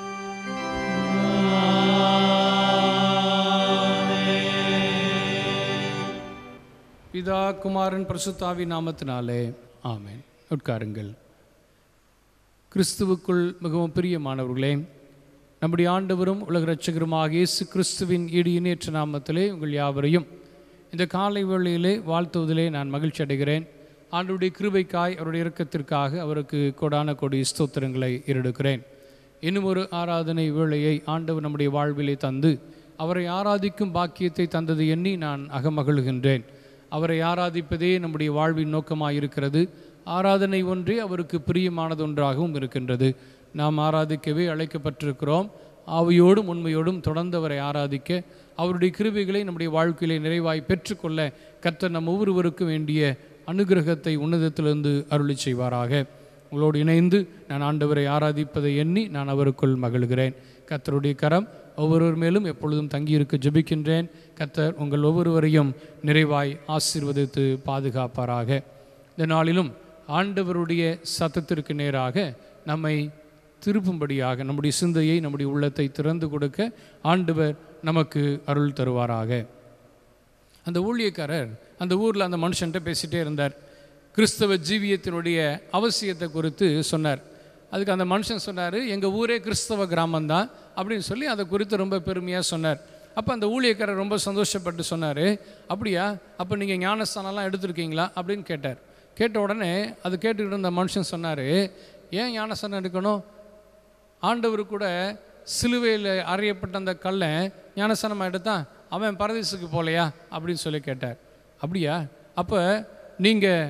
பிதா, குமாரன், பரிசுத்த ஆவியின் நாமத்தினாலே ஆமென். உட்காருங்கள். கிறிஸ்துவுக்குள் மிகவும் பிரியமானவர்களே, நம்முடைய ஆண்டவரும் உலக இரட்சகருமாக இயேசு கிறிஸ்துவின் ஈடு இணையற்ற நாமத்திலே உங்கள் யாவரையும் இந்த காலை வேளையிலே வாழ்த்துவதிலே நான் மகிழ்ச்சி அடைகிறேன். ஆண்டவருடைய கிருபைக்காய், அவருடைய இரக்கத்திற்காக அவருக்கு கொடான கொடி ஸ்தோத்திரங்களை ஏறெடுக்கிறேன். இன்னும் ஒரு ஆராதனை வேளையை ஆண்டவர் நம்முடைய வாழ்விலே தந்து அவரை ஆராதிக்கும் பாக்கியத்தை தந்தது எண்ணி நான் அகமகிழ்கின்றேன். அவரை ஆராதிப்பதே நம்முடைய வாழ்வின் நோக்கமாக இருக்கிறது. ஆராதனை ஒன்றே அவருக்கு பிரியமானது ஒன்றாகவும் இருக்கின்றது. நாம் ஆராதிக்கவே அழைக்கப்பட்டிருக்கிறோம். ஆவியோடும் உண்மையோடும் தொடர்ந்து அவரை ஆராதிக்க, அவருடைய கிருபைகளை நம்முடைய வாழ்க்கையிலே நிறைவாய் பெற்றுக்கொள்ள கர்த்தர் நம் ஒவ்வொருவருக்கும் வேண்டிய அனுகிரகத்தை உன்னதத்திலிருந்து அருளி செய்வாராக. உங்களோடு இணைந்து நான் ஆண்டவரை ஆராதிப்பதை எண்ணி நான் அவருக்குள் மகிழ்கிறேன். கர்த்தருடைய கரம் ஒவ்வொருவர் மேலும் எப்பொழுதும் தங்கியிருக்க ஜெபிக்கின்றேன். கர்த்தர் உங்கள் ஒவ்வொருவரையும் நிறைவாய் ஆசீர்வதித்து பாதுகாப்பாராக. இந்த நாளிலும் ஆண்டவருடைய சத்தத்திற்கு நேராக நம்மை திருப்பும்படியாக நம்முடைய சிந்தையை, நம்முடைய உள்ளத்தை திறந்து கொடுக்க ஆண்டவர் நமக்கு அருள் தருவாராக. அந்த ஊழியக்காரர் அந்த ஊரில் அந்த மனுஷன்ட்ட பேசிகிட்டே இருந்தார். கிறிஸ்தவ ஜீவியத்தினுடைய அவசியத்தை குறித்து சொன்னார். அதுக்கு அந்த மனுஷன் சொன்னார், எங்கள் ஊரே கிறிஸ்தவ கிராமந்தான் அப்படின்னு சொல்லி அதை குறித்து ரொம்ப பெருமையாக சொன்னார். அப்போ அந்த ஊழியக்காரர் ரொம்ப சந்தோஷப்பட்டு சொன்னார், அப்படியா, அப்போ நீங்கள் ஞானஸ்தானம்லாம் எடுத்துருக்கீங்களா அப்படின்னு கேட்டார். கேட்ட உடனே அது கேட்டுக்கிட்டு இருந்த மனுஷன் சொன்னார், ஏன் ஞானஸ்தானம் எடுக்கணும்? ஆண்டவர் கூட சிலுவையில் அறையப்பட்ட அந்த கல்லை ஞானஸ்தானமாக எடுத்தான், அவன் பரதேசுக்கு போகலையா அப்படின்னு சொல்லி கேட்டார். அப்படியா, அப்போ நீங்கள்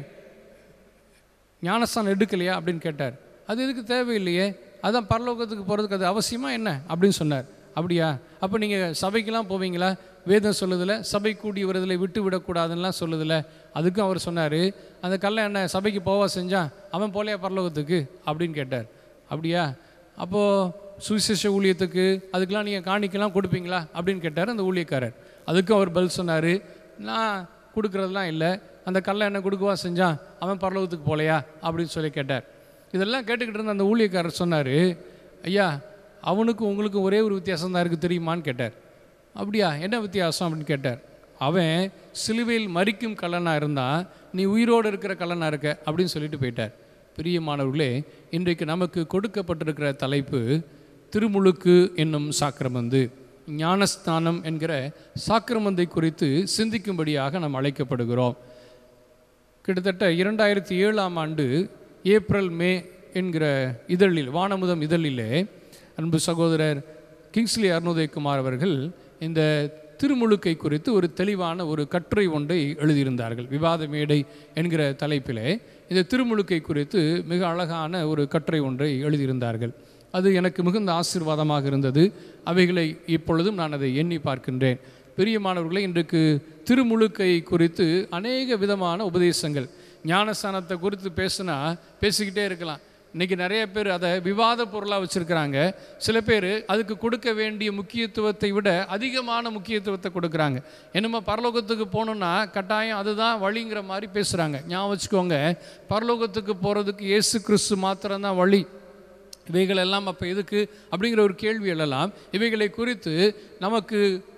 ஞானஸ்தானம் எடுக்கலையா அப்படின்னு கேட்டார். அது எதுக்கு தேவையில்லையே, அதான் பரலோகத்துக்கு போகிறதுக்கு அது அவசியமாக என்ன அப்படின்னு சொன்னார். அப்படியா, அப்போ நீங்கள் சபைக்கெல்லாம் போவீங்களா? வேதம் சொல்லுதில்ல, சபை கூடி வருதில் விட்டு விடக்கூடாதுன்னெலாம் சொல்லுதில்ல. அதுக்கும் அவர் சொன்னார், அந்த கல்லை என்ன சபைக்கு போவா செஞ்சான், அவன் போலையா பரலோகத்துக்கு அப்படின்னு கேட்டார். அப்படியா, அப்போது சுவிசேஷ ஊழியத்துக்கு அதுக்கெலாம் நீங்கள் காணிக்கலாம் கொடுப்பீங்களா அப்படின்னு கேட்டார் அந்த ஊழியக்காரர். அதுக்கும் அவர் பதில் சொன்னார், நான் கொடுக்குறதுலாம் இல்லை, அந்த கல்லை என்ன கொடுக்கவா செஞ்சான், அவன் பரலோகத்துக்கு போலையா அப்படின்னு சொல்லி கேட்டார். இதெல்லாம் கேட்டுக்கிட்டு இருந்த அந்த ஊழியக்காரர் சொன்னார், ஐயா, அவனுக்கு உங்களுக்கு ஒரே ஒரு வித்தியாசம் தான் இருக்குது தெரியுமான்னு கேட்டார். அப்படியா, என்ன வித்தியாசம் அப்படின்னு கேட்டார். அவன் சிலுவையில் மரிக்கும் கல்லனாக இருந்தால், நீ உயிரோடு இருக்கிற கல்லனாக இருக்க அப்படின்னு சொல்லிட்டு போயிட்டார். பிரியமானவர்களே, இன்றைக்கு நமக்கு கொடுக்கப்பட்டிருக்கிற தலைப்பு திருமுழுக்கு என்னும் சாக்கிரமந்து, ஞானஸ்தானம் என்கிற சாக்கிரமந்தை குறித்து சிந்திக்கும்படியாக நாம் அழைக்கப்படுகிறோம். கிட்டத்தட்ட இரண்டாயிரத்தி ஏழாம் ஆண்டு ஏப்ரல் மே என்கிற இதழில், வானமுதம் இதழிலே அன்பு சகோதரர் கிங்ஸ்லி அருணோதயகுமார் அவர்கள் இந்த திருமுழுக்கை குறித்து ஒரு தெளிவான ஒரு கட்டுரை ஒன்றை எழுதியிருந்தார்கள். விவாத மேடை என்கிற தலைப்பிலே இந்த திருமுழுக்கை குறித்து மிக அழகான ஒரு கட்டுரை ஒன்றை எழுதியிருந்தார்கள். அது எனக்கு மிகுந்த ஆசீர்வாதமாக இருந்தது. அவைகளை இப்பொழுதும் நான் அதை எண்ணி பார்க்கின்றேன். பிரியமானவர்களே, இன்றைக்கு திருமுழுக்கை குறித்து அநேக விதமான உபதேசங்கள், ஞானஸ்தானத்தை குறித்து பேசினா பேசிக்கிட்டே இருக்கலாம். இன்றைக்கி நிறைய பேர் அதை விவாத பொருளாக வச்சுருக்கிறாங்க. சில பேர் அதுக்கு கொடுக்க வேண்டிய முக்கியத்துவத்தை விட அதிகமான முக்கியத்துவத்தை கொடுக்குறாங்க. என்னமோ பரலோகத்துக்கு போகணுன்னா கட்டாயம் அதுதான் வழிங்கிற மாதிரி பேசுகிறாங்க. ஞாபகம் வச்சுக்கோங்க, பரலோகத்துக்கு போகிறதுக்கு இயேசு கிறிஸ்து மாத்திரம்தான் வழி. இவைகள் எல்லாம் அப்போ எதுக்கு அப்படிங்கிற ஒரு கேள்வி எழலாம். இவைகளை குறித்து நமக்கு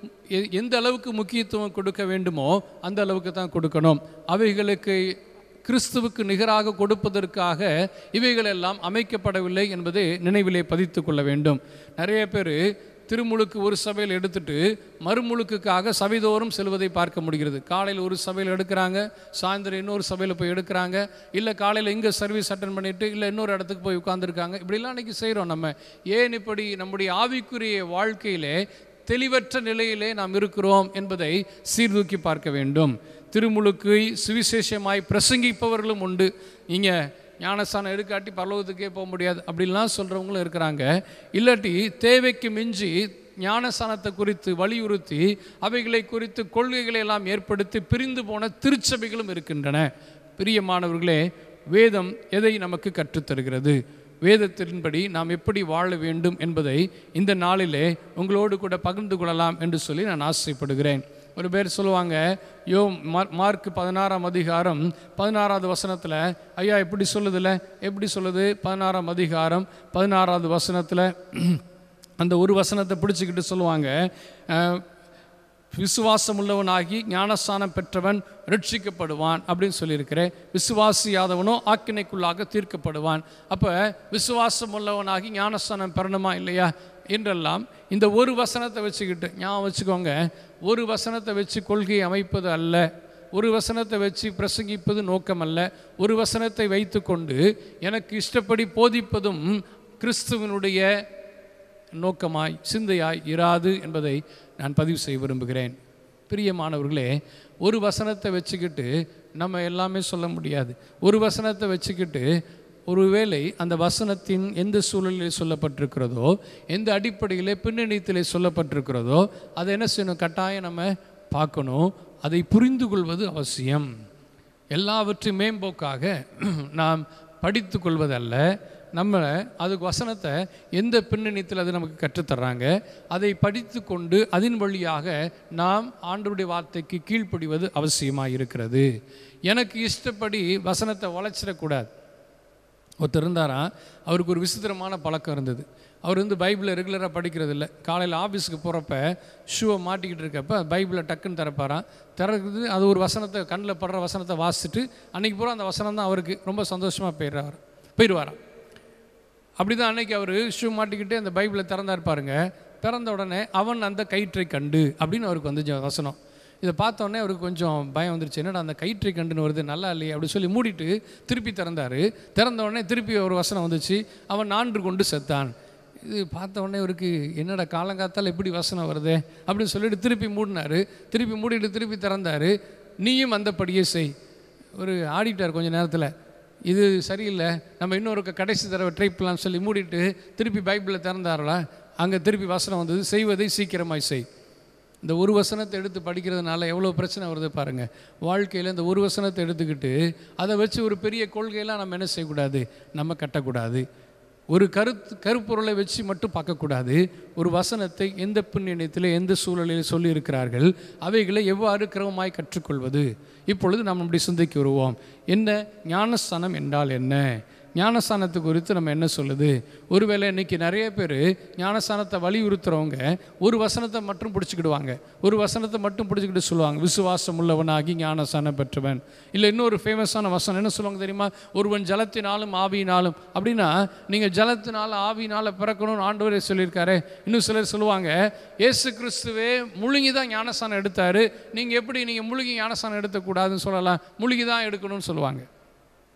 எந்த அளவுக்கு முக்கியத்துவம் கொடுக்க வேண்டுமோ அந்த அளவுக்கு தான் கொடுக்கணும். அவைகளுக்கு கிறிஸ்துவுக்கு நிகராக கொடுப்பதற்காக இவைகள் எல்லாம் அமைக்கப்படவில்லை என்பதை நினைவிலே பதித்து கொள்ள வேண்டும். நிறைய பேர் திருமுழுக்கு ஒரு சபையில் எடுத்துட்டு மறுமுழுக்குக்காக சபைதோறும் செல்வதை பார்க்க முடிகிறது. காலையில் ஒரு சபையில் எடுக்கிறாங்க, சாயந்தரம் இன்னொரு சபையில் போய் எடுக்கிறாங்க, இல்லை காலையில் இங்கே சர்வீஸ் அட்டன் பண்ணிவிட்டு இல்லை இன்னொரு இடத்துக்கு போய் உட்காந்துருக்காங்க. இப்படிலாம் இன்றைக்கி செய்கிறோம். நம்ம ஏன் இப்படி நம்முடைய ஆவிக்குரிய வாழ்க்கையிலே தெளிவற்ற நிலையிலே நாம் இருக்கிறோம் என்பதை சீர்தூக்கி பார்க்க வேண்டும். திருமுழுக்கை சுவிசேஷமாய் பிரசங்கிப்பவர்களும் உண்டு. இங்கே ஞானஸ்தானம் எடுக்காட்டி பரலோகத்துக்கே போக முடியாது அப்படின்லாம் சொல்கிறவங்களும் இருக்கிறாங்க. இல்லாட்டி தேவைக்கு மிஞ்சி ஞானஸ்தானத்தை குறித்து வலியுறுத்தி அவைகளை குறித்து கொள்கைகளை எல்லாம் ஏற்படுத்தி பிரிந்து போன திருச்சபைகளும் இருக்கின்றன. பிரியமானவர்களே, வேதம் எதை நமக்கு கற்றுத்தருகிறது, வேதத்தின்படி நாம் எப்படி வாழ வேண்டும் என்பதை இந்த நாளிலே உங்களோடு கூட பகிர்ந்து கொள்ளலாம் என்று சொல்லி நான் ஆசைப்படுகிறேன். ஒரு பேர் சொல்லுவாங்க, யோ மார்க் பதினாறாம் அதிகாரம் பதினாறாவது வசனத்தில், ஐயா எப்படி சொல்லுதில்ல, எப்படி சொல்லுது? பதினாறாம் அதிகாரம் பதினாறாவது வசனத்தில் அந்த ஒரு வசனத்தை பிடிச்சிக்கிட்டு சொல்லுவாங்க, விசுவாசம் உள்ளவனாகி ஞானஸ்தானம் பெற்றவன் ரட்சிக்கப்படுவான் அப்படின்னு சொல்லியிருக்கிறேன். விசுவாசியாதவனோ ஆக்கினைக்குள்ளாக தீர்க்கப்படுவான். அப்போ விசுவாசம் உள்ளவனாகி ஞானஸ்தானம் பெறணுமா இல்லையா என்றெல்லாம் இந்த ஒரு வசனத்தை வச்சுக்கிட்டு, ஞாபகம் வச்சுக்கோங்க, ஒரு வசனத்தை வச்சு கொள்கை அமைப்பது அல்ல, ஒரு வசனத்தை வச்சு பிரசங்கிப்பது நோக்கம் அல்ல. ஒரு வசனத்தை வைத்து கொண்டு எனக்கு இஷ்டப்படி போதிப்பதும் கிறிஸ்துவனுடைய நோக்கமாய் சிந்தையாய் இராது என்பதை நான் பதிவு செய்ய விரும்புகிறேன். பிரியமானவர்களே, ஒரு வசனத்தை வச்சுக்கிட்டு நம்ம எல்லாமே சொல்ல முடியாது. ஒரு வசனத்தை வச்சுக்கிட்டு ஒருவேளை அந்த வசனத்தின் எந்த சூழலில் சொல்லப்பட்டிருக்கிறதோ, எந்த அடிப்படையில் பின்னணியத்தில் சொல்லப்பட்டிருக்கிறதோ அதை என்ன செய்யணும்? கட்டாயம் நம்ம பார்க்கணும். அதை புரிந்து கொள்வது அவசியம். எல்லாவற்றையும் மேம்போக்காக நாம் படித்து கொள்வதல்ல. நம்ம அதுக்கு வசனத்தை எந்த பின்னணியத்தில் அது நமக்கு கற்றுத்தர்றாங்க, அதை படித்து கொண்டு அதன் வழியாக நாம் ஆண்டவருடைய வார்த்தைக்கு கீழ்ப்படிவது அவசியமாக இருக்கிறது. எனக்கு இஷ்டப்படி வசனத்தை வளைச்சிடக்கூடாது. ஒருத்தர் இருந்தாராம், அவருக்கு ஒரு விசித்திரமான பழக்கம் இருந்தது. அவர் வந்து பைபிளை ரெகுலராக படிக்கிறது இல்லை. காலையில் ஆஃபீஸுக்கு போகிறப்ப ஷூவை மாட்டிக்கிட்டு இருக்கப்போ பைபிளை டக்குன்னு திறப்பாராம். திறக்குது, அது ஒரு வசனத்தை கண்ணில் படுற வசனத்தை வாசிச்சுட்டு அன்றைக்கி பூரா அந்த வசனம் தான் அவருக்கு ரொம்ப சந்தோஷமாக போயிடுறாரு போயிடுவாராம். அப்படி தான் அன்றைக்கி அவர் ஷூ மாட்டிக்கிட்டு அந்த பைபிளை திறந்தா இருப்பாருங்க. திறந்த உடனே அவன் அந்த கயிற்றை கண்டு அப்படின்னு அவருக்கு வந்து வசனம். இதை பார்த்தோடனே அவருக்கு கொஞ்சம் பயம் வந்துருச்சு. என்னடா அந்த கயிற்றை கண்டுன்னு வருது, நல்லா இல்லையே அப்படி சொல்லி மூடிட்டு திருப்பி திறந்தார். திறந்த உடனே திருப்பி ஒரு வசனம் வந்துச்சு, அவன் நான்கு கொண்டு செத்தான். இது பார்த்த உடனே அவருக்கு என்னடா காலங்காத்தால் எப்படி வசனம் வருது அப்படின்னு சொல்லிட்டு திருப்பி மூடினார். திருப்பி மூடிட்டு திருப்பி திறந்தார், நீயும் அந்த படியே செய். ஒரு ஆடிட்டார் கொஞ்சம் நேரத்தில், இது சரியில்லை, நம்ம இன்னொரு கடைசி தடவை ட்ரை பண்ணலாம்னு சொல்லி மூடிட்டு திருப்பி பைபிளில் திறந்தாரா, அங்கே திருப்பி வசனம் வந்தது, செய்வதை சீக்கிரமாய் செய். இந்த ஒரு வசனத்தை எடுத்து படிக்கிறதுனால எவ்வளோ பிரச்சனை வருது பாருங்கள். வாழ்க்கையில் இந்த ஒரு வசனத்தை எடுத்துக்கிட்டு அதை வச்சு ஒரு பெரிய கொள்கையெல்லாம் நம்ம என்ன செய்யக்கூடாது, நம்ம கட்டக்கூடாது. ஒரு கருத்து கருப்பொருளை வச்சு மட்டும் பார்க்கக்கூடாது. ஒரு வசனத்தை எந்த பின்னணியத்தில் எந்த சூழலில் சொல்லியிருக்கிறார்கள், அவைகளை எவ்வாறு கிரமமாய் கற்றுக்கொள்வது. இப்பொழுது நாம் அப்படி சிந்தைக்கு வருவோம். என்ன ஞானஸ்தானம் என்றால் என்ன, ஞானஸ்தானத்து குறித்து நம்ம என்ன சொல்லுது? ஒருவேளை இன்றைக்கி நிறைய பேர் ஞானஸ்தானத்தை வலியுறுத்துகிறவங்க ஒரு வசனத்தை மட்டும் பிடிச்சிக்கிடுவாங்க. ஒரு வசனத்தை மட்டும் பிடிச்சிக்கிட்டு சொல்லுவாங்க, விசுவாசம் உள்ளவனாகி ஞானஸ்தானம் பெற்றவன். இல்லை இன்னொரு ஃபேமஸான வசனம் என்ன சொல்லுவாங்க தெரியுமா? ஒருவன் ஜலத்தினாலும் ஆவியினாலும். அப்படின்னா நீங்கள் ஜலத்தினால ஆவியினால் பிறக்கணும்னு ஆண்டவரே சொல்லியிருக்காரு. இன்னும் சிலர் சொல்லுவாங்க, இயேசு கிறிஸ்துவே முழுங்கி தான் ஞானஸ்தானம் எடுத்தார், நீங்கள் எப்படி நீங்கள் முழுகி ஞானஸ்தானம் எடுக்கக்கூடாதுன்னு சொல்லலாம், முழுகி தான் எடுக்கணும்னு சொல்லுவாங்க.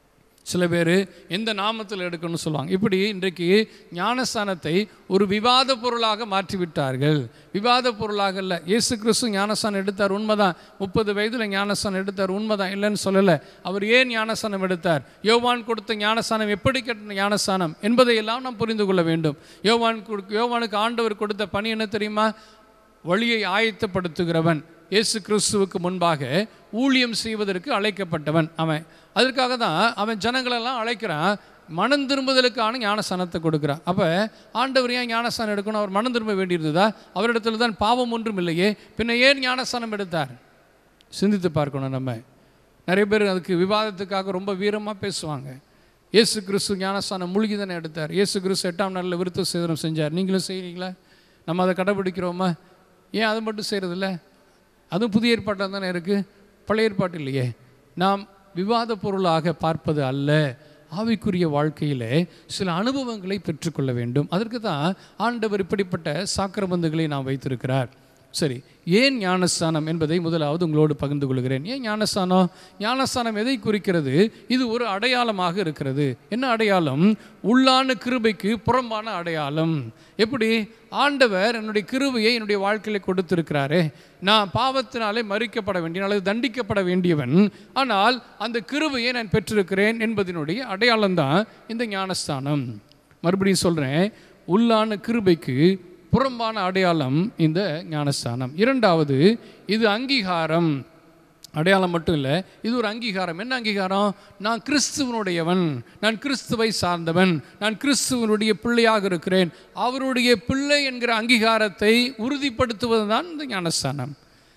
சில பேர் எந்த நாமத்தில் எடுக்கணும்னு சொல்லுவாங்க. இப்படி இன்றைக்கு ஞானஸ்தானத்தை ஒரு விவாத பொருளாக மாற்றிவிட்டார்கள். விவாத பொருளாக இல்லை. இயேசு கிறிஸ்து ஞானஸ்தானம் எடுத்தார், உண்மைதான். முப்பது வயதில் ஞானஸ்தானம் எடுத்தார், உண்மைதான், இல்லைன்னு சொல்லலை. அவர் ஏன் ஞானஸ்தானம் எடுத்தார், யோவான் கொடுத்த ஞானஸ்தானம் எப்படி கெட்ட ஞானஸ்தானம் என்பதையெல்லாம் நாம் புரிந்து கொள்ள வேண்டும். யோவான் யோவானுக்கு ஆண்டவர் கொடுத்த பணி என்ன தெரியுமா? வழியை ஆயத்தப்படுத்துகிறவன். இயேசு கிறிஸ்துவுக்கு முன்பாக ஊழியம் செய்வதற்கு அழைக்கப்பட்டவன் அவன். அதற்காக தான் அவன் ஜனங்களெல்லாம் அழைக்கிறான், மனம் திரும்புதலுக்கான ஞானஸ்தானத்தை கொடுக்குறான். அப்போ ஆண்டவர் ஏன் ஞானஸ்தானம் எடுக்கணும்? அவர் மனம் திரும்ப வேண்டியிருந்ததா? அவரிடத்துல தான் பாவம் ஒன்றும் இல்லையே, பின்ன ஏன் ஞானஸ்தானம் எடுத்தார்? சிந்தித்து பார்க்கணும். நம்ம நிறைய பேர் அதுக்கு விவாதத்துக்காக ரொம்ப வீரமாக பேசுவாங்க. இயேசு கிறிஸ்து ஞானஸ்தானம் மூழ்கி தானே எடுத்தார். இயேசு கிறிஸ்து எட்டாம் நாளில் விருத்த சேதனம் செஞ்சார். நீங்களும் செய்கிறீங்களா? நம்ம அதை கடைபிடிக்கிறோமா? ஏன் அது மட்டும் செய்கிறதில்ல? அதுவும் புதிய ஏற்பாட்டில் தானே இருக்குது, பழைய ஏற்பாட்டு இல்லையே. நாம் விவாத பொருளாக பார்ப்பது அல்ல, ஆவிக்குரிய வாழ்க்கையில் சில அனுபவங்களை பெற்றுக்கொள்ள வேண்டும். அதற்கு தான் ஆண்டவர் இப்படிப்பட்ட சாக்கிரமந்துகளை நாம் வைத்திருக்கிறார். சரி, ஏன் ஞானஸ்தானம் என்பதை முதலாவது உங்களோடு பகிர்ந்து கொள்கிறேன். ஏன் ஞானஸ்தானம்? ஞானஸ்தானம் எதை குறிக்கிறது? இது ஒரு அடையாளமாக இருக்கிறது. என்ன அடையாளம்? உள்ளான கிருபைக்கு புறம்பான அடையாளம். எப்படி? ஆண்டவர் என்னுடைய கிருபையை என்னுடைய வாழ்க்கையில் கொடுத்திருக்கிறாரே, நான் பாவத்தினாலே மறிக்கப்பட வேண்டிய அல்லது தண்டிக்கப்பட வேண்டியவன், ஆனால் அந்த கிருபையை நான் பெற்றிருக்கிறேன் என்பதனுடைய அடையாளம்தான் இந்த ஞானஸ்தானம். மறுபடியும் சொல்கிறேன், உள்ளான கிருபைக்கு புறம்பான அடையாளம் இந்த ஞானஸ்தானம். இரண்டாவது, இது அங்கீகாரம். அடையாளம் மட்டும் இல்லை, இது ஒரு அங்கீகாரம். என்ன அங்கீகாரம்? நான் கிறிஸ்துவனுடையவன், நான் கிறிஸ்துவை சார்ந்தவன், நான் கிறிஸ்துவனுடைய பிள்ளையாக இருக்கிறேன். அவருடைய பிள்ளை என்கிற அங்கீகாரத்தை உறுதிப்படுத்துவது தான் இந்த ஞானஸ்தானம்.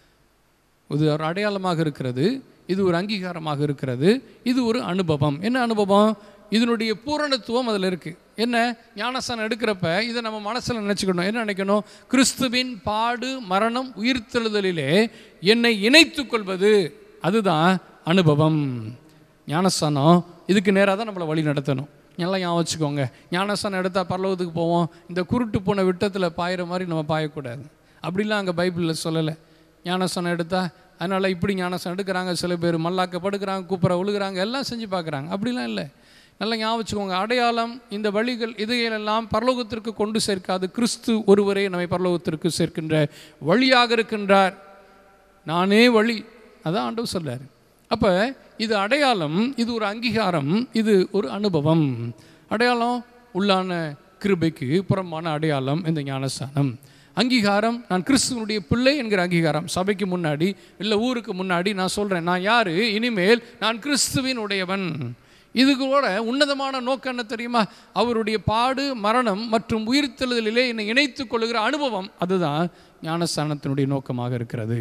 இது ஒரு அடையாளமாக இருக்கிறது, இது ஒரு அங்கீகாரமாக இருக்கிறது, இது ஒரு அனுபவம். என்ன அனுபவம்? இதனுடைய பூரணத்துவம் அதில் இருக்குது. என்ன? ஞானஸ்தானம் எடுக்கிறப்ப இதை நம்ம மனசில் நினச்சிக்கணும். என்ன நினைக்கணும்? கிறிஸ்துவின் பாடு மரணம் உயிர்த்தெழுதலிலே என்னை இணைத்து கொள்வது, அதுதான் அனுபவம். ஞானஸ்தானம் இதுக்கு நேராக தான் நம்மளை வழி நடத்தணும். நல்லா ஞாபகம் வச்சுக்கோங்க. ஞானஸ்தானம் எடுத்தால் பரலோகத்துக்கு போவோம், இந்த குருட்டு போன விட்டத்தில் பாயிற மாதிரி நம்ம பாயக்கூடாது. அப்படிலாம் அங்கே பைபிளில் சொல்லலை. ஞானஸ்தானம் எடுத்தால் அதனால் இப்படி ஞானஸ்தானம் எடுக்கிறாங்க, சில பேர் மல்லாக்க படுக்கிறாங்க, கூப்பிட விழுகிறாங்க, எல்லாம் செஞ்சு பார்க்குறாங்க. அப்படிலாம் இல்லை. நல்லா ஞாபகம் வச்சுக்கோங்க. அடையாளம், இந்த வழிகள் இதையெல்லாம் பரலோகத்திற்கு கொண்டு சேர்க்காது. கிறிஸ்து ஒருவரே நம்மை பரலோகத்திற்கு சேர்க்கின்ற வழியாக இருக்கின்றார். நானே வழி, அதான் ஆண்டவர் சொல்றார். அப்போ இது அடையாளம், இது ஒரு அங்கீகாரம், இது ஒரு அனுபவம். அடையாளம் உள்ளான கிருபைக்கு புறம்பான அடையாளம் இந்த ஞானஸ்தானம். அங்கீகாரம், நான் கிறிஸ்துவனுடைய பிள்ளை என்கிற அங்கீகாரம். சபைக்கு முன்னாடி இல்லை ஊருக்கு முன்னாடி நான் சொல்கிறேன், நான் யார்? இனிமேல் நான் கிறிஸ்துவின் உடையவன். இது கூட உன்னதமான நோக்கம் என்ன தெரியுமா? அவருடைய பாடு மரணம் மற்றும் உயிர்த்தெழுதலிலே என்னை இணைத்து கொள்ளுகிற அனுபவம், அதுதான் ஞானஸ்தானத்தினுடைய நோக்கமாக இருக்கிறது.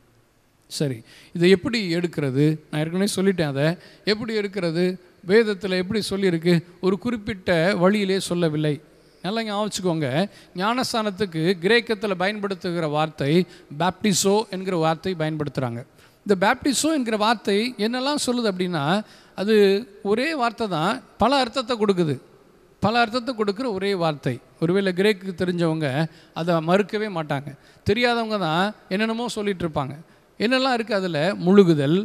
சரி, இதை எப்படி எடுக்கிறது? நான் ஏற்கனவே சொல்லிட்டேன். அதை எப்படி எடுக்கிறது? வேதத்தில் எப்படி சொல்லியிருக்கு? ஒரு குறிப்பிட்ட வழியிலே சொல்லவில்லை. நல்லா ஞாபகம். ஞானஸ்தானத்துக்கு கிரேக்கத்தில் பயன்படுத்துகிற வார்த்தை பேப்டிசோ என்கிற வார்த்தை பயன்படுத்துகிறாங்க. இந்த பேப்டிசோ என்கிற வார்த்தை என்னெல்லாம் சொல்லுது அப்படின்னா, அது ஒரே வார்த்தை தான், பல அர்த்தத்தை கொடுக்குது. பல அர்த்தத்தை கொடுக்குற ஒரே வார்த்தை. ஒருவேளை கிரேக்கு தெரிஞ்சவங்க அதை மறுக்கவே மாட்டாங்க. தெரியாதவங்க தான் என்னென்னமோ சொல்லிகிட்டு இருப்பாங்க. என்னெல்லாம் இருக்குது அதில்? முழுகுதல்,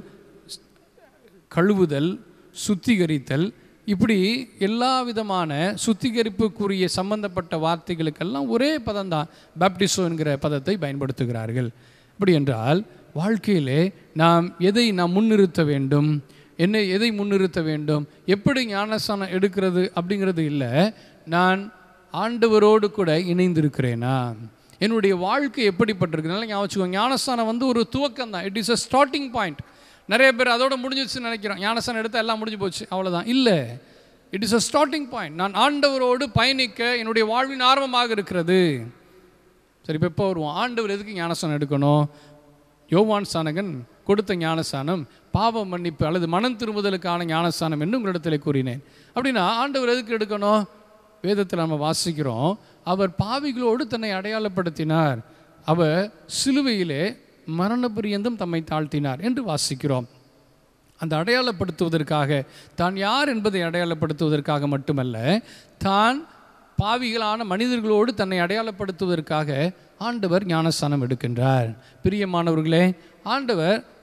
கழுவுதல், சுத்திகரித்தல், இப்படி எல்லா விதமான சுத்திகரிப்புக்குரிய சம்பந்தப்பட்ட வார்த்தைகளுக்கெல்லாம் ஒரே பதம் தான் பேப்டிசோ என்கிற பதத்தை பயன்படுத்துகிறார்கள். அப்படி என்றால் வாழ்க்கையிலே நாம் எதை நாம் முன்னிறுத்த வேண்டும், என்னை எதை முன்னிறுத்த வேண்டும், எப்படி ஞானஸ்தானம் எடுக்கிறது அப்படிங்கிறது இல்லை. நான் ஆண்டவரோடு கூட இணைந்திருக்கிறேனா? என்னுடைய வாழ்க்கை எப்படிப்பட்டிருக்கு? நல்லா ஞாபகம் வச்சுக்கோங்க. ஞானஸ்தானம் வந்து ஒரு துவக்கம் தான். It is a starting point. நிறைய பேர் அதோட முடிஞ்சிச்சுன்னு நினைக்கிறோம். ஞானஸ்தானம் எடுத்தால் எல்லாம் முடிஞ்சு போச்சு, அவ்வளோதான். இல்லை, it is a starting point. நான் ஆண்டவரோடு பயணிக்க என்னுடைய வாழ்வின் ஆர்வமாக இருக்கிறது. சரி, இப்போ எப்போ வருவோம்? ஆண்டவர் எதுக்கு ஞானஸ்தானம் எடுக்கணும்? யோவான் ஸ்நானகன் கொடுத்த ஞானஸ்தானம் பாவ மன்னிப்பு அல்லது மனம் திரும்புதலுக்கான ஞானஸ்தானம் என்று உங்களிடத்தில் கூறினேன். அப்படின்னா ஆண்டவர் எதுக்கு எடுக்கணும்? வேதத்தில் நம்ம வாசிக்கிறோம், அவர் பாவிகளோடு தன்னை அடையாளப்படுத்தினார், அவர் சிலுவையிலே மரண பரியந்தம் தம்மை தாழ்த்தினார் என்று வாசிக்கிறோம். அந்த அடையாளப்படுத்துவதற்காக, தான் யார் என்பதை அடையாளப்படுத்துவதற்காக மட்டுமல்ல, தான் பாவிகளான மனிதர்களோடு தன்னை அடையாளப்படுத்துவதற்காக ஆண்டவர் ஞானஸ்தானம் எடுக்கின்றார். பிரியமானவர்களே, ஆண்டவர்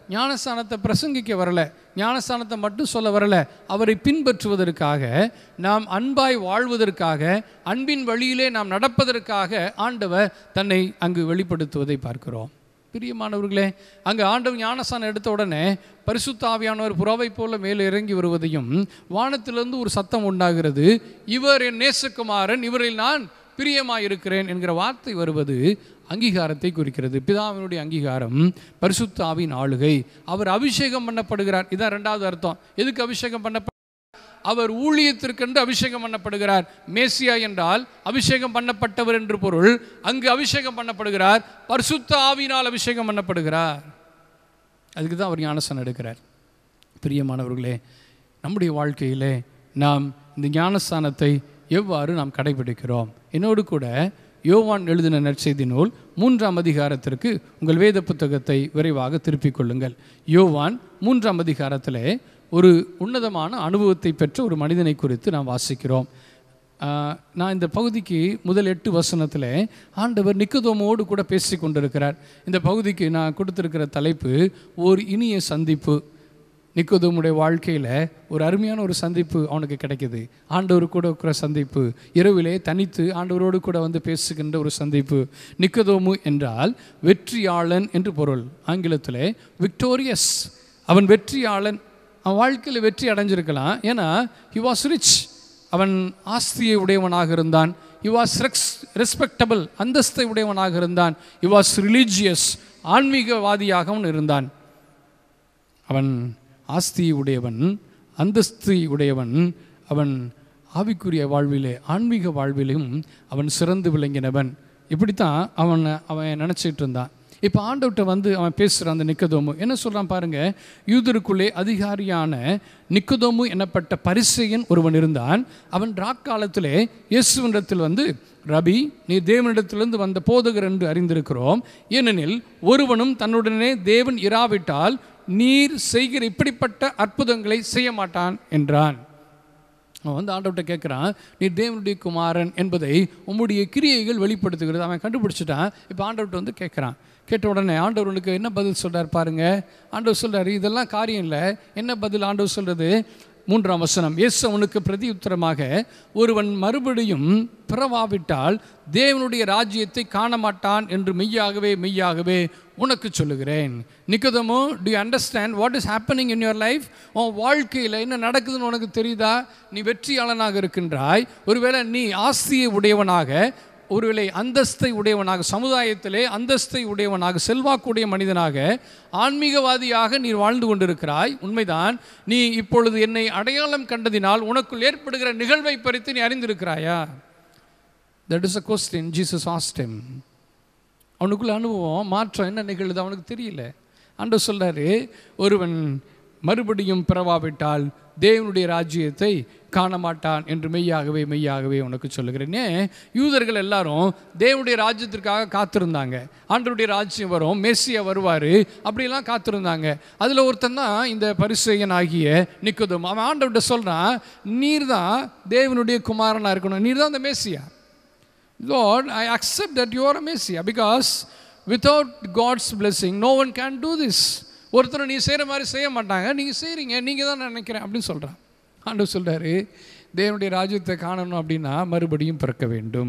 ஞானஸ்தானத்தை பிரசங்கிக்க வரல, ஞானஸ்தானத்தை மட்டும் சொல்ல வரல, அவரை பின்பற்றுவதற்காக, நாம் அன்பாய் வாழ்வதற்காக, அன்பின் வழியிலே நாம் நடப்பதற்காக ஆண்டவர் தன்னை அங்கு வெளிப்படுத்துவதை பார்க்கிறோம். பிரியமானவர்களே, அங்கே ஆண்டவர் ஞானஸ்தானம் எடுத்த உடனே பரிசுத்த ஆவியானவர் புறாவை போல மேலே இறங்கி வருவதையும், வானத்திலிருந்து ஒரு சத்தம் உண்டாகிறது, இவர் என் நேசகுமாரன், இவரில் நான் பிரியமாயிருக்கிறேன் என்கிற வார்த்தை வருவது அங்கீகாரத்தை குறிக்கிறது. பிதாவினுடைய அங்கீகாரம், பரிசுத்த ஆவியின் ஆளுகை. அவர் அபிஷேகம் பண்ணப்படுகிறார். இதான் ரெண்டாவது அர்த்தம். எதுக்கு அபிஷேகம் பண்ணப்ப அவர் ஊழியத்திற்கென்று அபிஷேகம் பண்ணப்படுகிறார். மேசியா என்றால் அபிஷேகம் பண்ணப்பட்டவர் என்று பொருள். அங்கு அபிஷேகம் பண்ணப்படுகிறார், பரிசுத்த ஆவியினால் அபிஷேகம் பண்ணப்படுகிறார். அதுக்கு தான் அவர் ஞானஸ்தானம் எடுக்கிறார். பிரியமானவர்களே, நம்முடைய வாழ்க்கையிலே நாம் இந்த ஞானஸ்தானத்தை எவ்வாறு நாம் கடைபிடிக்கிறோம்? என்னோடு கூட யோவான் எழுதின நற்செய்தி நூல் மூன்றாம் அதிகாரத்திற்கு உங்கள் வேத புத்தகத்தை விரைவாக திருப்பிக் கொள்ளுங்கள். யோவான் மூன்றாம் அதிகாரத்தில் ஒரு உன்னதமான அனுபவத்தை பெற்ற ஒரு மனிதனை குறித்து நாம் வாசிக்கிறோம். நான் இந்த பகுதிக்கு முதல் எட்டு வசனத்தில் ஆண்டவர் நிக்கதோமோடு கூட பேசி கொண்டிருக்கிறார். இந்த பகுதிக்கு நான் கொடுத்துருக்கிற தலைப்பு ஓர் இனிய சந்திப்பு. நிக்கோதேமுடைய வாழ்க்கையில் ஒரு அருமையான ஒரு சந்திப்பு அவனுக்கு கிடைக்கிது. ஆண்டவர் கூட இருக்கிற சந்திப்பு, இரவிலே தனித்து ஆண்டவரோடு கூட வந்து பேசுகின்ற ஒரு சந்திப்பு. நிக்கோதேமு என்றால் வெற்றியாளன் என்று பொருள். ஆங்கிலத்தில் விக்டோரியஸ். அவன் வெற்றியாளன். அவன் வாழ்க்கையில் வெற்றி அடைஞ்சிருக்கலாம். ஏன்னா ஹி வாஸ் ரிச். அவன் ஆஸ்தியை உடையவனாக இருந்தான். ஹி வாஸ் ரெக்ஸ் ரெஸ்பெக்டபிள், அந்தஸ்தை உடையவனாக இருந்தான். ஹி வாஸ் ரிலீஜியஸ், ஆன்மீகவாதியாகவும் இருந்தான். அவன் ஆஸ்தி உடையவன், அந்தஸ்து உடையவன். அவன் ஆவிக்குரிய வாழ்விலே, ஆன்மீக வாழ்விலும் அவன் சிறந்து விளங்கினவன். இப்படித்தான் அவன் அவன் நினச்சிட்டு இருந்தான். இப்போ ஆண்டவர்கிட்ட வந்து அவன் பேசுகிறான். அந்த நிக்கதோமு என்ன சொல்கிறான் பாருங்கள். யூதருக்குள்ளே அதிகாரியான நிக்கதோமு எனப்பட்ட பரிசேயன் ஒருவன் இருந்தான். அவன் ராக்காலத்திலே இயேசுவினிடத்தில் வந்து, ரபி, நீ தேவனிடத்திலிருந்து வந்த போதகர் என்று அறிந்திருக்கிறோம். ஏனெனில் ஒருவனும் தன்னுடனே தேவன் இராவிட்டால் நீர் செய்கிற இப்படிப்பட்ட அற்புதங்களை செய்ய மாட்டான் என்றான். அவன் வந்து ஆண்டவர்கிட்ட கேட்குறான், நீர் தேவனுடைய குமாரன் என்பதை உம்முடைய கிரியைகள் வெளிப்படுத்துகிறது. அவன் கண்டுபிடிச்சிட்டான். இப்போ ஆண்டவர்கிட்ட வந்து கேட்குறான். கேட்ட உடனே ஆண்டவருக்கு என்ன பதில் சொல்கிறார் பாருங்கள். ஆண்டவர் சொல்கிறார், இதெல்லாம் காரியம் இல்லை. என்ன பதில் ஆண்டவர் சொல்கிறது? மூன்றாம் வசனம். இயேசு அவனுக்கு பிரதி உத்தரமாக, ஒருவன் மறுபடியும் பிறவாவிட்டால் தேவனுடைய ராஜ்யத்தை காண மாட்டான் என்று மெய்யாகவே மெய்யாகவே உனக்கு சொல்லுகிறேன். நிக்கோதேமு, do you understand what is happening in your life? உன் வாழ்க்கையில் என்ன நடக்குதுன்னு உனக்கு தெரியுதா? நீ வெற்றியாளனாக இருக்கின்றாய். ஒருவேளை நீ ஆஸ்தியை உடையவனாக, ஒருவேளை அந்தஸ்தை உடையவனாக, சமுதாயத்திலே அந்தஸ்தை உடையவனாக, செல்வாக்குடைய மனிதனாக, ஆன்மீகவாதியாக நீ வாழ்ந்து கொண்டிருக்கிறாய். உண்மைதான். நீ இப்பொழுது என்னை அடையாளம் கண்டதினால் உனக்குள் ஏற்படுகிற நிகழ்வை பறித்து நீ அறிந்திருக்கிறாயா? That is a question Jesus asked him. அவனுக்குள்ள அனுபவம், மாற்றம் என்ன நிகழுது அவனுக்கு தெரியல. ஆண்டவர் சொல்றாரு, ஒருவன் மறுபடியும் பிறவாவிட்டால் தேவனுடைய ராஜ்யத்தை காண மாட்டான் என்று மெய்யாகவே மெய்யாகவே உனக்கு சொல்லுகிறேனே. யூதர்கள் எல்லாரும் தேவனுடைய ராஜ்யத்திற்காக காத்திருந்தாங்க. ஆண்டவருடைய ராஜ்யம் வரும், மேசியா வருவார், அப்படிலாம் காத்திருந்தாங்க. அதில் ஒருத்தன் தான் இந்த பரிசேயன் ஆகிய நிக்கோதேமு. அவன் ஆண்டவர்கிட்ட சொல்கிறான், நீர் தான் தேவனுடைய குமாரனாக இருக்கணும், நீர் தான் அந்த மேசியா. Lord, I accept that you are a Messiah because without God's blessing no one can do this. ஒருத்தர் நீ செய்கிற மாதிரி செய்ய மாட்டாங்க, நீங்கள் செய்கிறீங்க, நீங்கள் தான் நினைக்கிறேன் அப்படின்னு சொல்கிறான். ஆண்டவர் சொல்கிறாரு, தேவனுடைய ராஜ்யத்தை காணணும் அப்படின்னா மறுபடியும் பிறக்க வேண்டும்.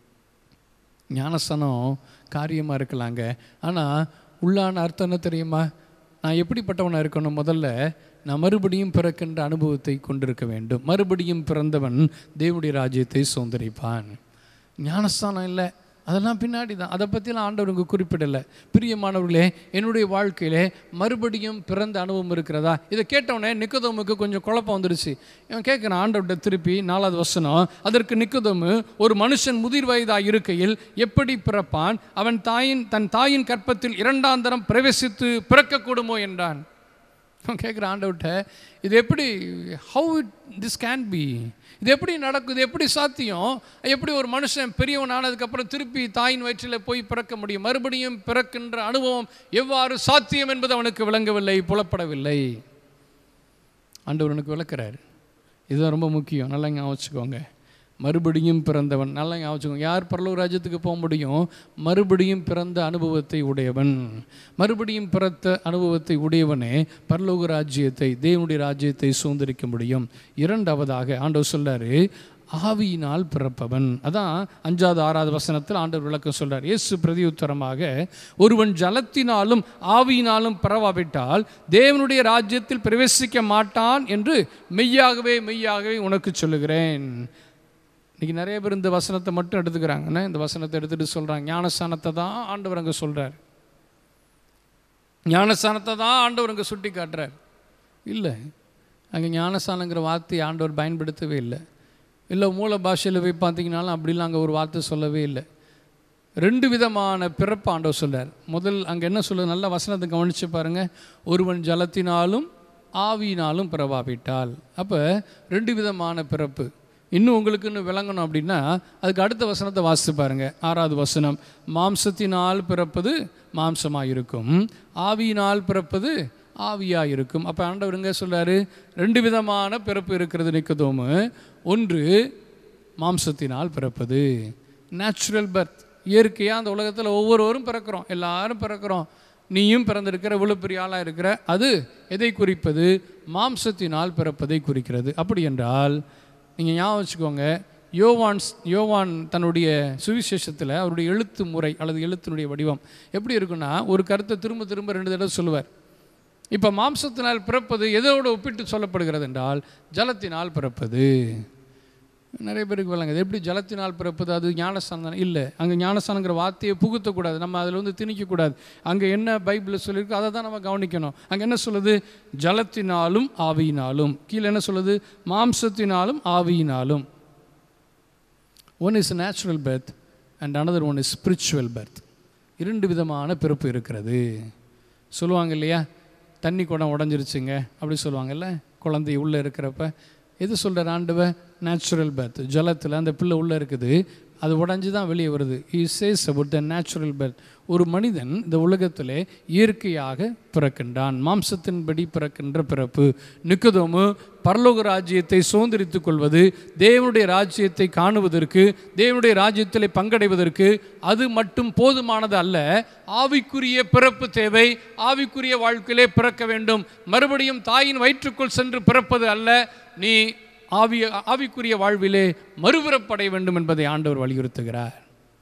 ஞானஸ்தானம் காரியமாக இருக்கலாங்க, ஆனால் உள்ளான அர்த்தம் என்ன தெரியுமா? நான் எப்படிப்பட்டவனாக இருக்கணும்? முதல்ல நான் மறுபடியும் பிறக்கின்ற அனுபவத்தை கொண்டிருக்க வேண்டும். மறுபடியும் பிறந்தவன் தேவனுடைய ராஜ்யத்தை சுதந்தரிப்பான். ஞானஸ்தானம் இல்லை, அதெல்லாம் பின்னாடி தான். அதை பற்றிலாம் ஆண்டவருக்கு குறிப்பிடலை. பிரியமானவர்களே, என்னுடைய வாழ்க்கையிலே மறுபடியும் பிறந்த அனுபவம் இருக்கிறதா? இதை கேட்டவுடனே நிக்கோதேமுக்கு கொஞ்சம் குழப்பம் வந்துடுச்சு. இவன் கேட்குறான் ஆண்டவர்கிட்ட திருப்பி, நாலாவது வசனம். அதற்கு நிக்கோதேமு, ஒரு மனுஷன் முதிர் வயதாக இருக்கையில் எப்படி பிறப்பான்? அவன் தாயின் தன் தாயின் கற்பத்தில் இரண்டாம் தரம் பிரவேசித்து பிறக்கக்கூடுமோ என்றான். அவன் கேட்குற ஆண்டவர்கிட்ட, இது எப்படி, how it this can be, இது எப்படி நடக்கும், இது எப்படி சாத்தியம்? எப்படி ஒரு மனுஷன் பெரியவன் ஆனதுக்கப்புறம் திருப்பி தாயின் வயிற்றில் போய் பிறக்க முடியும்? மறுபடியும் பிறக்கின்ற அனுபவம் எவ்வாறு சாத்தியம் என்பது அவனுக்கு விளங்கவில்லை, புலப்படவில்லை. ஆண்டவர் அவனுக்கு விளக்குறாரு. இதுதான் ரொம்ப முக்கியம், நல்லா ஞாபகம் வச்சுக்கோங்க. மறுபடியும் பிறந்தவன். நல்லா ஞாபகம், யார் பரலோக ராஜ்யத்துக்கு போக முடியும்? மறுபடியும் பிறந்த அனுபவத்தை உடையவன். மறுபடியும் பிறந்த அனுபவத்தை உடையவனே பரலோக ராஜ்யத்தை, தேவனுடைய ராஜ்யத்தை சுதந்திரிக்க முடியும். இரண்டாவதாக ஆண்டவர் சொல்றாரு, ஆவியினால் பிறப்பவன். அதான் அஞ்சாவது ஆறாவது வசனத்தில் ஆண்டவர் விளக்கம் சொல்றார். இயேசு பிரதியுத்தரமாக, ஒருவன் ஜலத்தினாலும் ஆவியினாலும் பிறவாவிட்டால் தேவனுடைய ராஜ்யத்தில் பிரவேசிக்க மாட்டான் என்று மெய்யாகவே மெய்யாகவே உனக்கு சொல்லுகிறேன். இன்னைக்கு நிறைய பேர் இந்த வசனத்தை மட்டும் எடுத்துக்கிறாங்கன்னா, இந்த வசனத்தை எடுத்துட்டு சொல்றாங்க ஞானஸ்தானத்தை தான் ஆண்டவர் அங்கே சொல்றார், ஞானஸ்தானத்தை தான் ஆண்டவர் அங்கே சுட்டி காட்டுறார். இல்லை, அங்கே ஞானஸ்தானங்கிற வார்த்தையை ஆண்டவர் பயன்படுத்தவே இல்லை. இல்லை, மூல பாஷையில் போய் பார்த்தீங்கன்னாலும் அப்படிலாம் அங்கே ஒரு வார்த்தை சொல்லவே இல்லை. ரெண்டு விதமான பிறப்பு ஆண்டவர் சொல்கிறார். முதல் அங்கே என்ன சொல்லுது, நல்ல வசனத்தை கவனித்து பாருங்கள். ஒருவன் ஜலத்தினாலும் ஆவியினாலும் பிறவாவிட்டால். அப்போ ரெண்டு விதமான பிறப்பு. இன்னும் உங்களுக்கு இன்னும் விளங்கணும் அப்படின்னா அதுக்கு அடுத்த வசனத்தை வாசித்து பாருங்கள். ஆறாவது வசனம், மாம்சத்தினால் பிறப்பது மாம்சமாக இருக்கும், ஆவியினால் பிறப்பது ஆவியாக இருக்கும். அப்போ ஆண்டவர் எங்கே சொல்கிறாரு, ரெண்டு விதமான பிறப்பு இருக்கிறது நிக்கதோமு. ஒன்று மாம்சத்தினால் பிறப்பது, நேச்சுரல் பர்த், இயற்கையாக அந்த உலகத்தில் ஒவ்வொருவரும் பிறக்கிறோம், எல்லாரும் பிறக்கிறோம், நீயும் பிறந்திருக்கிற, இவ்வளவு பெரிய ஆளாக இருக்கிற. அது எதை குறிப்பது? மாம்சத்தினால் பிறப்பதை குறிக்கிறது. அப்படி என்றால் நீங்கள் ஞாபகம் வச்சுக்கோங்க, யோவான் யோவான் தன்னுடைய சுவிசேஷத்தில் அவருடைய எழுத்து முறை அல்லது எழுத்தினுடைய வடிவம் எப்படி இருக்குன்னா, ஒரு கருத்தை திரும்ப திரும்ப ரெண்டு தடவை சொல்லுவார். இப்போ மாம்சத்தினால் பிறப்பது எதோடு ஒப்பிட்டு சொல்லப்படுகிறது என்றால் ஜலத்தினால் பிறப்பது. நிறைய பேருக்கு விளங்க, எப்படி ஜலத்தினால் பிறப்பது, அது ஞானஸ்தானம் இல்லை. அங்கே ஞானஸ்தானங்கிற வார்த்தையை புகுத்தக்கூடாது, நம்ம அதில் வந்து திணிக்கக்கூடாது. அங்கே என்ன பைபிளில் சொல்லியிருக்கு அதை தான் நம்ம கவனிக்கணும். அங்கே என்ன சொல்லுது, ஜலத்தினாலும் ஆவியினாலும். கீழே என்ன சொல்லுது, மாம்சத்தினாலும் ஆவியினாலும். One is natural birth and another one is spiritual birth. இரண்டு விதமான பிறப்பு இருக்கிறது. சொல்லுவாங்க இல்லையா, தண்ணி குடம் உடஞ்சிருச்சுங்க அப்படி சொல்லுவாங்கல்ல, குழந்தை உள்ளே இருக்கிறப்ப. எது சொல்கிற ஆண்டவர், நேச்சுரல் பர்த். ஜலத்தில் அந்த பிள்ளை உள்ளே இருக்குது, அது உடஞ்சி தான் வெளியே வருது. He says about the natural birth. ஒரு மனிதன் இந்த உலகத்திலே இயற்கையாக பிறக்கின்றான், மாம்சத்தின்படி பிறக்கின்ற பிறப்பு. நிக்கதோமு பரலோக ராஜ்யத்தை சுதந்திரித்துக் கொள்வது, தேவனுடைய ராஜ்யத்தை காணுவதற்கு, தேவனுடைய ராஜ்யத்திலே பங்கடைவதற்கு அது மட்டும் போதுமானது அல்ல. ஆவிக்குரிய பிறப்பு தேவை. ஆவிக்குரிய வாழ்க்கையிலே பிறக்க வேண்டும். மறுபடியும் தாயின் வயிற்றுக்குள் சென்று பிறப்பது அல்ல, நீ ஆவி ஆவிக்குரிய வாழ்விலே மறுபிறப்படைய வேண்டும் என்பதை ஆண்டவர் வலியுறுத்துகிறார்.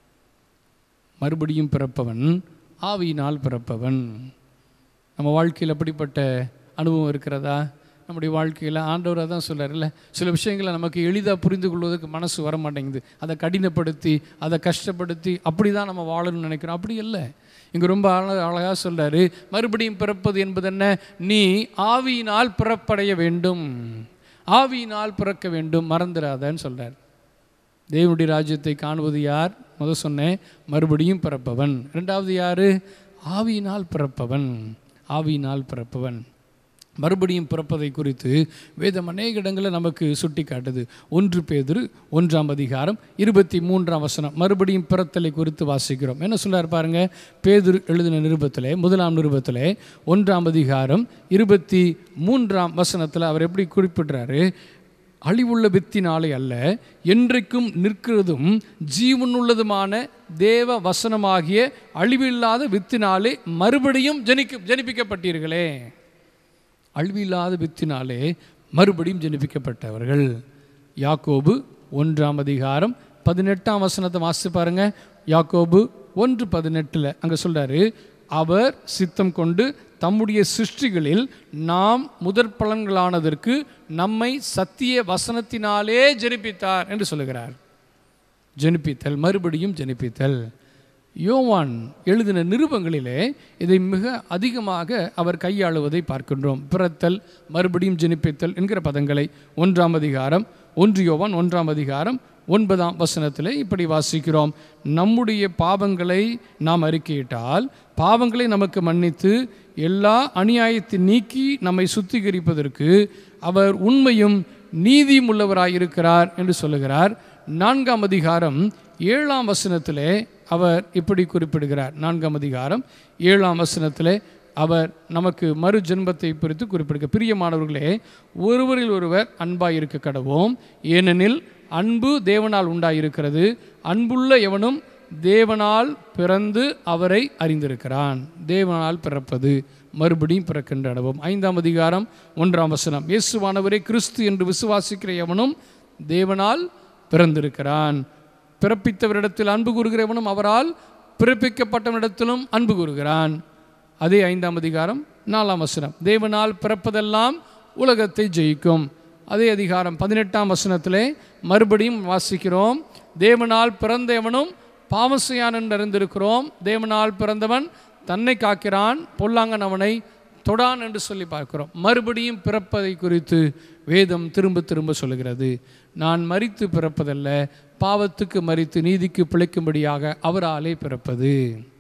மறுபடியும் பிறப்பவன் ஆவியினால் பிறப்பவன். நம்ம வாழ்க்கையில் அப்படிப்பட்ட அனுபவம் இருக்கிறதா? நம்முடைய வாழ்க்கையில் ஆண்டவர் தான் சொல்கிறார்ல, சில விஷயங்களை நமக்கு எளிதாக புரிந்து கொள்வதற்கு மனசு வர மாட்டேங்குது. அதை கடினப்படுத்தி, அதை கஷ்டப்படுத்தி அப்படி தான் நம்ம வாழணும்னு நினைக்கிறோம். அப்படி இல்லை. இங்கே ரொம்ப அழ அழகாக சொல்கிறாரு, மறுபடியும் பிறப்பது என்பது என்ன, நீ ஆவியினால் பிறப்படைய வேண்டும், ஆவியினால் பிறக்க வேண்டும், மறந்துடாதன்னு சொல்கிறார். தேவனுடைய ராஜ்யத்தை காணுவது யார்? முதல் சொன்னேன், மறுபடியும் பிறப்பவன். ரெண்டாவது யார்? ஆவியினால் பிறப்பவன். ஆவியினால் பிறப்பவன். மறுபடியும் பிறப்பதை குறித்து வேதம் அநேக இடங்களில் நமக்கு சுட்டி காட்டுது. ஒன்று பேதுரு ஒன்றாம் அதிகாரம் இருபத்தி மூன்றாம் வசனம் மறுபடியும் பிறத்தலை குறித்து வாசிக்கிறோம். என்ன சொல்றார் பாருங்க, பேதுரு எழுதின நிருபத்திலே, முதலாம் நிருபத்திலே ஒன்றாம் அதிகாரம் இருபத்தி மூன்றாம் வசனத்தில் அவர் எப்படி குறிப்பிடுறாரு, அழிவுள்ள வித்தினாலே அல்ல, என்றைக்கும் நிற்கிறதும் ஜீவனுள்ளதுமான தேவ வசனமாகிய அழிவில்லாத வித்தினாலே மறுபடியும் ஜனிக்க ஜனிப்பிக்கப்பட்டீர்களே. அழிவில்லாத வித்தினாலே மறுபடியும் ஜனிப்பிக்கப்பட்டவர்கள். யாக்கோபு ஒன்றாம் அதிகாரம் பதினெட்டாம் வசனத்தை வாசித்து பாருங்க. யாக்கோபு ஒன்று பதினெட்டில் அங்கே சொல்கிறாரு, அவர் சித்தம் கொண்டு தம்முடைய சிருஷ்டிகளில் நாம் முதற் பலன்களானதற்கு நம்மை சத்திய வசனத்தினாலே ஜனிப்பித்தார் என்று சொல்லுகிறார். ஜனிப்பித்தல், மறுபடியும் ஜனிப்பித்தல். யோவான் எழுதின நிருபங்களிலே இதை மிக அதிகமாக அவர் கையாளுவதை பார்க்கின்றோம். பிறத்தல், மறுபடியும் ஜனிப்பித்தல் என்கிற பதங்களை ஒன்றாம் அதிகாரம் ஒன்று யோவான் ஒன்றாம் அதிகாரம் ஒன்பதாம் வசனத்தில் இப்படி வாசிக்கிறோம், நம்முடைய பாவங்களை நாம் அறிக்கையிட்டால் பாவங்களை நமக்கு மன்னித்து எல்லா அநியாயத்தை நீக்கி நம்மை சுத்திகரிப்பதற்கு அவர் உண்மையும் நீதியும் உள்ளவராயிருக்கிறார் என்று சொல்லுகிறார். நான்காம் அதிகாரம் ஏழாம் வசனத்திலே அவர் இப்படி குறிப்பிடுகிறார். நான்காம் அதிகாரம் ஏழாம் வசனத்திலே அவர் நமக்கு மறு ஜென்மத்தை குறித்து குறிப்பிடுகிறார். பிரியமானவர்களே, ஒருவரில் ஒருவர் அன்பாய் இருக்க கடவோம், ஏனெனில் அன்பு தேவனால் உண்டாயிருக்கிறது, அன்புள்ள எவனும் தேவனால் பிறந்து அவரை அறிந்திருக்கிறான். தேவனால் பிறப்பது மறுபடியும் பிறக்கின்ற அனுபவம். ஐந்தாம் அதிகாரம் ஒன்றாம் வசனம், இயேசுவானவரே கிறிஸ்து என்று விசுவாசிக்கிற எவனும் தேவனால் பிறந்திருக்கிறான். பிறப்பித்தவரிடத்தில் அன்பு கூறுகிறவனும் அவரால் பிறப்பிக்கப்பட்டவனிடத்திலும் அன்பு கூறுகிறான். அதே ஐந்தாம் அதிகாரம் நாலாம் வசனம், தேவனால் பிறப்பதெல்லாம் உலகத்தை ஜெயிக்கும். அதே அதிகாரம் பதினெட்டாம் வசனத்திலே மறுபடியும் வாசிக்கிறோம், தேவனால் பிறந்தவனும் பாவசையான் என்று அறிந்திருக்கிறோம், தேவனால் பிறந்தவன் தன்னை காக்கிறான், பொல்லாங்கன் அவனை தொடான் என்று சொல்லி பார்க்கிறோம். மறுபடியும் பிறப்பதை குறித்து வேதம் திரும்ப திரும்ப சொல்லுகிறது. நான் மரித்து பிறப்பதல்ல, பாவத்துக்கு மரித்து நீதிக்கு பிழைக்கும்படியாக அவராலே பிறப்பது.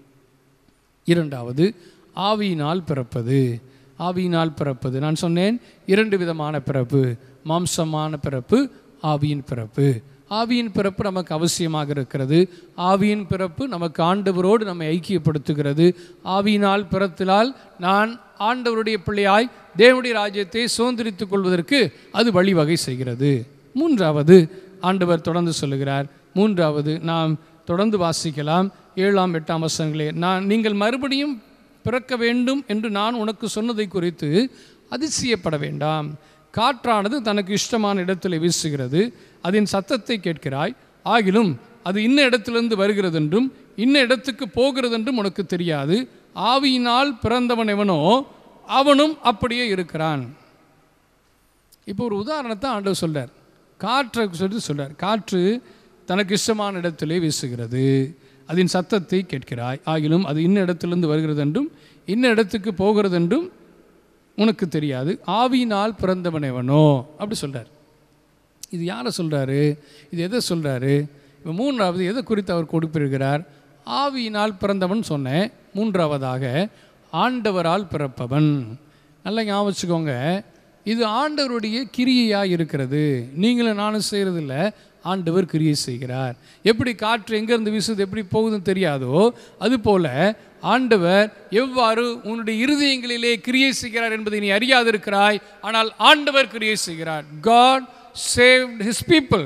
இரண்டாவது, ஆவியினால் பிறப்பது. ஆவியினால் பிறப்பது, நான் சொன்னேன் இரண்டு விதமான பிறப்பு, மாம்சமான பிறப்பு, ஆவியின் பிறப்பு. ஆவியின் பிறப்பு நமக்கு அவசியமாக இருக்கிறது. ஆவியின் பிறப்பு நமக்கு ஆண்டவரோடு நம்மை ஐக்கியப்படுத்துகிறது. ஆவியினால் பிறத்தினால் நான் ஆண்டவருடைய பிள்ளையாய் தேவனுடைய ராஜ்யத்தை சுதந்திரித்துக் கொள்வதற்கு அது வழிவகை செய்கிறது. மூன்றாவது, ஆண்டவர் தொடர்ந்து சொல்லுகிறார், மூன்றாவது நாம் தொடர்ந்து வாசிக்கலாம் ஏழாம் எட்டாம் வசனங்களே, நான் நீங்கள் மறுபடியும் பிறக்க வேண்டும் என்று நான் உனக்கு சொன்னதை குறித்து அதிசயப்பட வேண்டாம். காற்றானது தனக்கு இஷ்டமான இடத்தில் வீசுகிறது, அதன் சத்தத்தை கேட்கிறாய், ஆகிலும் அது இன்ன இடத்திலிருந்து வருகிறது என்றும் இன்ன இடத்துக்கு போகிறது என்றும் உனக்கு தெரியாது. ஆவியினால் பிறந்தவன் எவனோ அவனும் அப்படியே இருக்கிறான். இப்போ ஒரு உதாரணத்தை ஆண்டவர் சொல்றார். காற்றை சொல்லி சொல்றார், காற்று தனக்கு இஷ்டமான இடத்திலே வீசுகிறது, அதன் சத்தத்தை கேட்கிறாய், ஆகிலும் அது இன்ன இடத்திலிருந்து வருகிறது என்றும் இன்ன இடத்துக்கு போகிறது என்றும் உனக்கு தெரியாது. ஆவியினால் பிறந்தவன் எவனோ அப்படி சொல்கிறார். இது யாரை சொல்கிறாரு? இது எதை சொல்கிறாரு? இப்போ மூன்றாவது எதை குறித்து அவர் கொடுப்பிருக்கிறார்? ஆவியினால் பிறந்தவன் சொன்னேன். மூன்றாவதாக ஆண்டவரால் பிறப்பவன். நல்லா ஞாபகம் வச்சுக்கோங்க, இது ஆண்டவருடைய கிரியையாக இருக்கிறது. நீங்களும் நானும் செய்கிறதில்ல, ஆண்டவர் கிரியை செய்கிறார். எப்படி காற்று எங்கேருந்து வீசுது எப்படி போகுதுன்னு தெரியாதோ அதுபோல் ஆண்டவர் எவ்வாறு உன்னுடைய இருதயங்களிலே கிரியை செய்கிறார் என்பதை நீ அறியாதிருக்கிறாய், ஆனால் ஆண்டவர் கிரியை செய்கிறார். God saved his people.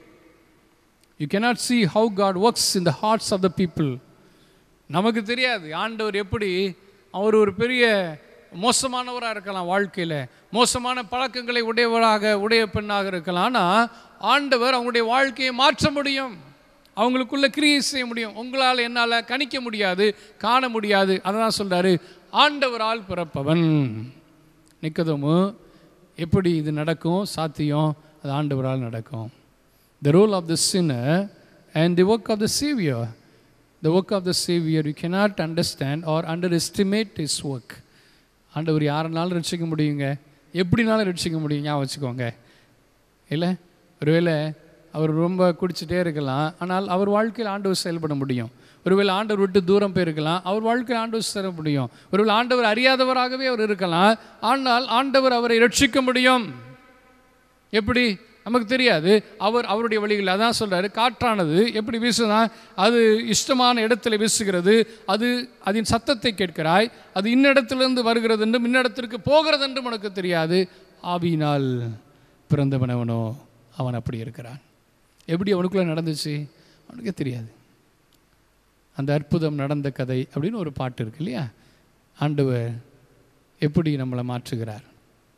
You cannot see how God works in the hearts of the people. நமக்கு தெரியாது ஆண்டவர் எப்படி, அவர் ஒரு பெரிய மோசமானவராக இருக்கலாம், வாழ்க்கையில் மோசமான பழக்கங்களை உடையவராக உடைய பெண்ணாக இருக்கலாம், ஆனால் ஆண்டவர் அவங்களுடைய வாழ்க்கையை மாற்ற முடியும், அவங்களுக்குள்ள கிரியை செய்ய முடியும். உங்களால் என்னால் கணிக்க முடியாது, காண முடியாது. அதான் சொல்கிறாரு, ஆண்டவரால் பிறப்பவன். நிக்கதோமு எப்படி இது நடக்கும்? சாத்தியம், அது ஆண்டவரால் நடக்கும். The role of the sinner and the work of the Savior. The work of the Savior, you cannot understand or underestimate his work. ஆண்டவர் யாருனாலும் ரட்சிக்க முடியுங்க, எப்படினாலும் ரட்சிக்க முடியும். ஞாபகம் வச்சுக்கோங்க. இல்லை, ஒருவேளை அவர் ரொம்ப குடிச்சிட்டே இருக்கலாம், ஆனால் அவர் வாழ்க்கையில் ஆண்டவர் செயல்பட முடியும். ஒருவேளை ஆண்டவர் விட்டு தூரம் போயிருக்கலாம், அவர் வாழ்க்கையில் ஆண்டவர் செயல்பட முடியும். ஒருவேளை ஆண்டவர் அறியாதவராகவே அவர் இருக்கலாம், ஆனால் ஆண்டவர் அவரை ரட்சிக்க முடியும். எப்படி? நமக்கு தெரியாது. அவர் அவருடைய வழிகள். அதான் சொல்கிறாரு, காற்றானது எப்படி வீசுனா அது இஷ்டமான இடத்துல வீசுகிறது, அது அதன் சத்தத்தை கேட்கிறாய், அது இன்னிடத்திலிருந்து வருகிறது என்றும் இன்னிடத்திற்கு போகிறது என்றும் உனக்கு தெரியாது. ஆவியினால் பிறந்தவனவனோ அவன் அப்படி இருக்கிறான். எப்படி அவனுக்குள்ளே நடந்துச்சு அவனுக்கே தெரியாது. அந்த அற்புதம் நடந்த கதை அப்படின்னு ஒரு பாட்டு இருக்கு இல்லையா? ஆண்டவர் எப்படி நம்மளை மாற்றுகிறார்.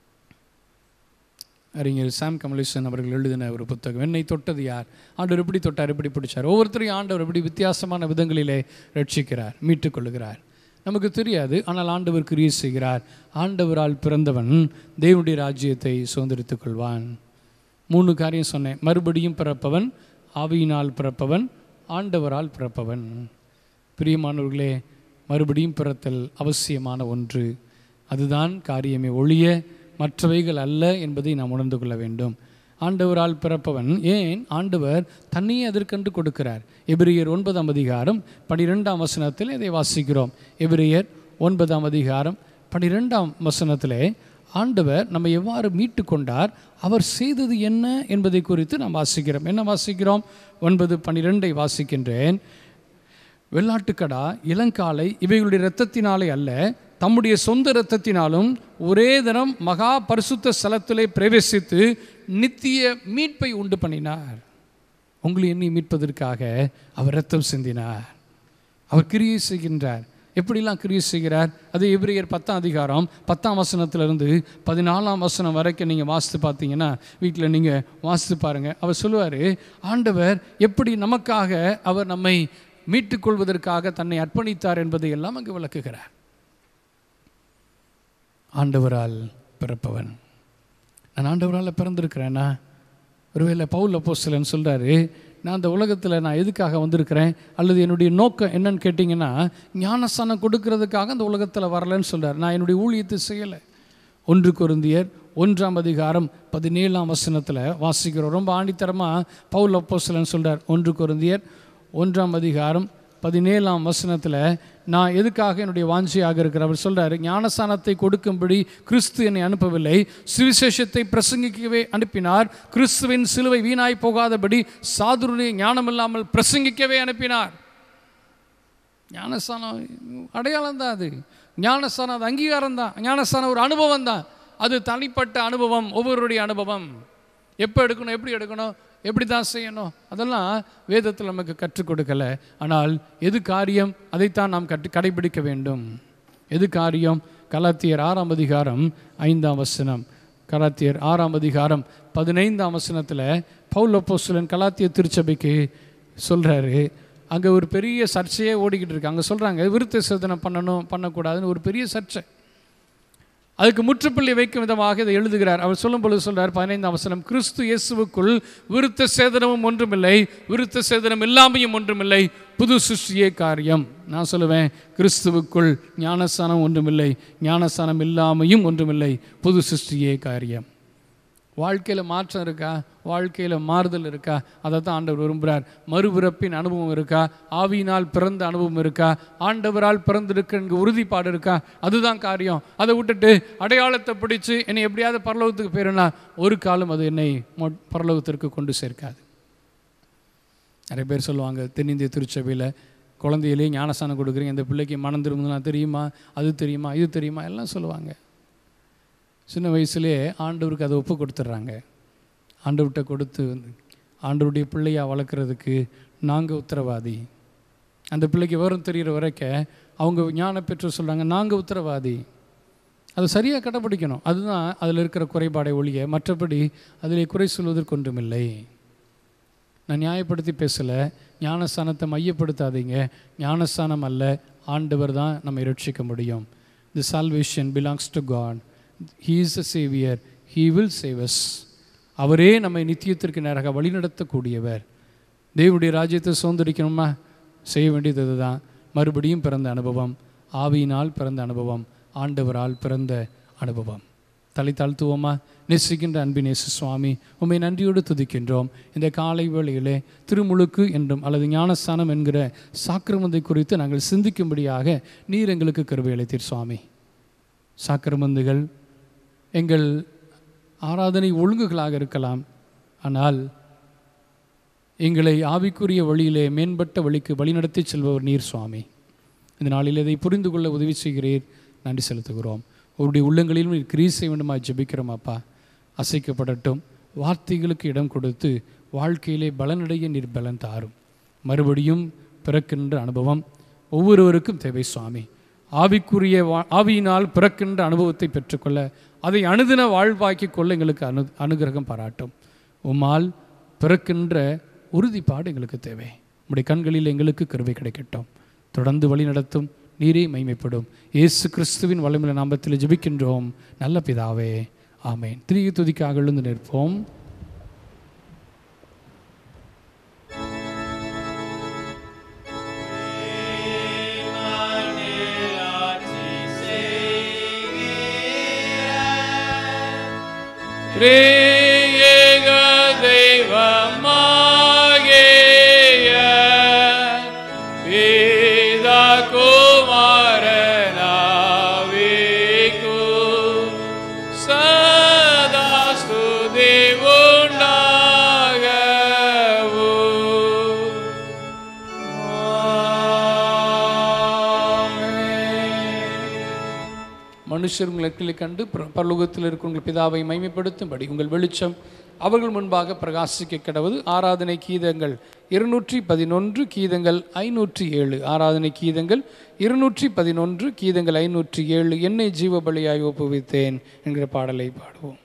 அறிஞர் சாம் கமலேசன் அவர்கள் எழுதின ஒரு புத்தகம், என்னை தொட்டது யார், ஆண்டவர் எப்படி தொட்டார், எப்படி பிடிச்சார், ஒவ்வொருத்தரையும் ஆண்டவர் எப்படி வித்தியாசமான விதங்களிலே ரட்சிக்கிறார், மீட்டுக் கொள்ளுகிறார். நமக்கு தெரியாது, ஆனால் ஆண்டவர் கிரியை செய்கிறார். ஆண்டவரால் பிறந்தவன் தேவனுடைய ராஜ்யத்தை சுதந்திரித்துக் கொள்வான். மூணு காரியம் சொன்னேன். மறுபடியும் பிறப்பவன், ஆவியினால் பிறப்பவன், ஆண்டவரால் பிறப்பவன். பிரியமானவர்களே, மறுபடியும் பிறத்தல் அவசியமான ஒன்று. அதுதான் காரியமே ஒழிய மற்றவைகள் அல்ல என்பதை நாம் உணர்ந்து கொள்ள வேண்டும். ஆண்டவரால் பிறப்பவன். ஏன் ஆண்டவர் தன்னையே அதற்கென்று கொடுக்கிறார். எபிரியர் ஒன்பதாம் அதிகாரம் பனிரெண்டாம் வசனத்தில் இதை வாசிக்கிறோம். எபிரியர் ஒன்பதாம் அதிகாரம் பனிரெண்டாம் வசனத்திலே ஆண்டவர் நம்ம எவ்வாறு மீட்டு கொண்டார், அவர் செய்தது என்ன என்பதை குறித்து நாம் வாசிக்கிறோம். என்ன வாசிக்கிறோம்? ஒன்பது பன்னிரெண்டை வாசிக்கின்றேன். வெள்ளாட்டுக்கடா, இளங்காலை இவைகளுடைய இரத்தத்தினாலே அல்ல, தம்முடைய சொந்த இரத்தத்தினாலும் ஒரே தினம் மகா பரிசுத்த ஸ்தலத்திலே பிரவேசித்து நித்திய மீட்பை உண்டு பண்ணினார். உங்களை எண்ணி மீட்பதற்காக அவர் இரத்தம் சிந்தினார். அவர் கிரியை செய்கின்றார். எப்படிலாம் கிரியை செய்கிறார்? அது எபிரேயர் பத்தாம் அதிகாரம் பத்தாம் வசனத்திலிருந்து பதினாலாம் வசனம் வரைக்கும் நீங்கள் வாசித்து பார்த்தீங்கன்னா, வீட்டில் நீங்கள் வாசித்து பாருங்கள். அவர் சொல்லுவார், ஆண்டவர் எப்படி நமக்காக அவர் நம்மை மீட்டுக்கொள்வதற்காக தன்னை அர்ப்பணித்தார் என்பதை எல்லாம் அங்கு விளக்குகிறார். ஆண்டவரால் பிறப்பவன். நான் ஆண்டவரால் பிறந்திருக்கிறேன்னா, ஒருவேளை பவுல் அப்போஸ்தலன் சொல்கிறாரு, நான் அந்த உலகத்தில் நான் எதுக்காக வந்திருக்கிறேன், அல்லது என்னுடைய நோக்கம் என்னன்னு கேட்டிங்கன்னா, ஞானஸ்தானம் கொடுக்கறதுக்காக அந்த உலகத்தில் வரலன்னு சொல்கிறார். நான் என்னுடைய ஊழியத்தை செய்யலை. ஒன்று கொரிந்தியர் ஒன்றாம் அதிகாரம் பதினேழாம் வசனத்தில் வாசிக்கிறோம். ரொம்ப ஆணித்தரமாக பவுல் அப்போஸ்தலன் சொல்கிறார். ஒன்று கொரிந்தியர் ஒன்றாம் அதிகாரம் பதினேழாம் வசனத்தில் நான் எதுக்காக என்னுடைய வாஞ்சியாக இருக்கிற அவர் சொல்கிறார், ஞானஸ்தானத்தை கொடுக்கும்படி கிறிஸ்து என்னை அனுப்பவில்லை, சுவிசேஷத்தை பிரசங்கிக்கவே அனுப்பினார். கிறிஸ்துவின் சிலுவை வீணாய் போகாதபடி சாதுரிய ஞானம் இல்லாமல் பிரசங்கிக்கவே அனுப்பினார். ஞானஸ்தானம் அடையாளம் தான். அது ஞானஸ்தானம், அது அங்கீகாரம் தான். ஞானஸ்தானம் ஒரு அனுபவம் தான். அது தனிப்பட்ட அனுபவம், ஒவ்வொருடைய அனுபவம். எப்போ எடுக்கணும், எப்படி எடுக்கணும், எப்படி தான் செய்யணும், அதெல்லாம் வேதத்தில் நமக்கு கற்றுக் கொடுக்கலை. ஆனால் எது காரியம் அதைத்தான் நாம் கற்று கடைபிடிக்க வேண்டும். எது காரியம்? கலாத்தியர் ஆறாம் அதிகாரம் ஐந்தாம் வசனம். கலாத்தியர் ஆறாம் அதிகாரம் பதினைந்தாம் வசனத்தில் பவுல் அப்போஸ்தலன் கலாத்திய திருச்சபைக்கு சொல்கிறாரு. அங்கே ஒரு பெரிய சர்ச்சையே ஓடிக்கிட்டு இருக்கு. அங்கே சொல்கிறாங்க, விருத்த சேதனம் பண்ணணும் பண்ணக்கூடாதுன்னு ஒரு பெரிய சர்ச்சை. அதுக்கு முற்றுப்புள்ளி வைக்கும் விதமாக இதை எழுதுகிறார். அவர் சொல்லும் பொழுது சொல்கிறார், பதினைந்தாம் வசனம், கிறிஸ்து இயேசுவுக்குள் விருத்த சேதனமும் ஒன்றுமில்லை, விருத்த சேதனம் இல்லாமையும் ஒன்றுமில்லை, புது சிருஷ்டியே காரியம். நான் சொல்லுவேன், கிறிஸ்துவுக்குள் ஞானஸ்தானம் ஒன்றுமில்லை, ஞானஸ்தானம் இல்லாமையும் ஒன்றுமில்லை, புது சிருஷ்டியே காரியம். வாழ்க்கையில் மாற்றம் இருக்கா? வாழ்க்கையில் மாறுதல் இருக்கா? அதை தான் ஆண்டவர் விரும்புகிறார். மறுபிறப்பின் அனுபவம் இருக்கா? ஆவியினால் பிறந்த அனுபவம் இருக்கா? ஆண்டவரால் பிறந்திருக்க உறுதிப்பாடு இருக்கா? அதுதான் காரியம். அதை விட்டுட்டு அடையாளத்தை பிடிச்சு என்னை எப்படியாவது பரலோகத்துக்கு போயிடுனா ஒரு காலம் அது என்னை பரலோகத்திற்கு கொண்டு சேர்க்காது. நிறைய பேர் சொல்லுவாங்க, தென்னிந்திய திருச்சபையில் குழந்தையிலேயே ஞானஸ்தானம் கொடுக்குறீங்க, இந்த பிள்ளைக்கு மனம் திரும்புதுன்னா தெரியுமா, அது தெரியுமா, இது தெரியுமா எல்லாம் சொல்லுவாங்க. சின்ன வயசுலேயே ஆண்டவருக்கு அதை ஒப்பு கொடுத்துட்றாங்க. ஆண்டவர்கிட்ட கொடுத்து ஆண்டவருடைய பிள்ளையாக வளர்க்குறதுக்கு நாங்கள் உத்தரவாதி. அந்த பிள்ளைக்கு விவரம் தெரிகிற வரைக்கும் அவங்க ஞான பெற்று சொல்கிறாங்க, நாங்கள் உத்தரவாதி. அதை சரியாக கடைப்பிடிக்கணும். அதுதான் அதில் இருக்கிற குறைபாடை ஒழிய, மற்றபடி அதில் குறை சொல்வதற்கு ஒன்றுமில்லை. நான் நியாயப்படுத்தி பேசலை. ஞானஸ்தானத்தை மையப்படுத்தாதீங்க. ஞானஸ்தானம் அல்ல, ஆண்டவர் தான் நம்மை ரட்சிக்க முடியும். The salvation belongs to God. He is the Savior. He will save us. அவரே நம்மை நித்தியத்திற்கு நேராக வழிநடத்தக்கூடியவர். தேவனுடைய ராஜ்யத்தை சுதந்திரிக்கணுமா? செய்ய வேண்டியது இதுதான். மறுபடியும் பிறந்த அனுபவம், ஆவியினால் பிறந்த அனுபவம், ஆண்டவரால் பிறந்த அனுபவம். தலை தாழ்த்துவோமா? நேசிக்கின்ற அன்பின் இயேசு சுவாமி, உம்மை நன்றியோடு துதிக்கின்றோம். இந்த காலை வேளையிலே திருமுழுக்கு என்றும் அல்லது ஞானஸ்தானம் என்கிற சாக்கிரமத்தை குறித்து நாங்கள் சிந்திக்கும்படியாக நீர் எங்களுக்கு கிருபை அளித்தீர் சுவாமி. சாக்கிரமந்துகள் எங்கள் ஆராதனை ஒழுங்குகளாக இருக்கலாம், ஆனால் எங்களை ஆவிக்குரிய வழியிலே மேம்பட்ட வழிக்கு வழிநடத்தி செல்பவர் நீர் சுவாமி. இந்த நாளில் இதை புரிந்து கொள்ள உதவி செய்கிறீர். நன்றி செலுத்துகிறோம். அவருடைய உள்ளங்களிலும் நீர் கிரியை செய்ய வேண்டுமா ஜெபிக்கிறோம். அப்பா, அசைக்கப்படட்டும். வார்த்தைகளுக்கு இடம் கொடுத்து வாழ்க்கையிலே பலனடைய நீர் பலன் தாரும். மறுபடியும் பிறக்கின்ற அனுபவம் ஒவ்வொருவருக்கும் தேவை சுவாமி. ஆவிக்குரிய வா ஆவியினால் பிறக்கின்ற அனுபவத்தை பெற்றுக்கொள்ள, அதை அனுதின வாழ்வாக்கி கொள்ள எங்களுக்கு அனு அனுகிரகம் பாராட்டும். உம்மால் பிறக்கின்ற உறுதிப்பாடு எங்களுக்கு தேவை. உம்முடைய கண்களில் எங்களுக்கு கிருபை கிடைக்கட்டும். தொடர்ந்து வழி நடத்தும். நீரே மகிமைப்படும். இயேசு கிறிஸ்துவின் வல்லமையுள்ள நாமத்தில் ஜெபிக்கின்றோம் நல்ல பிதாவே, ஆமென். திரிகை துதிக்காக எழுந்து நிற்போம். திரியேக தெய்வமாகிய பிதா குமாரன் ஆவிக்கு சதா ஸ்துதி உண்டாகவோ. மனுஷர் உங்களை கண்டு பரலோகத்தில் இருக்கிற உங்கள் பிதாவை மகிமைப்படுத்தும்படி உங்கள் வெளிச்சம் அவர்கள் முன்பாக பிரகாசிக்க கடவுது. ஆராதனை கீதங்கள் இருநூற்றி பதினொன்று, கீதங்கள் ஐநூற்றி ஏழு. ஆராதனை கீதங்கள் இருநூற்றி பதினொன்று, கீதங்கள் ஐநூற்றி ஏழு. என்னை ஜீவ பலியாய் ஒப்புவித்தேன் என்கிற பாடலை பாடுவோம்.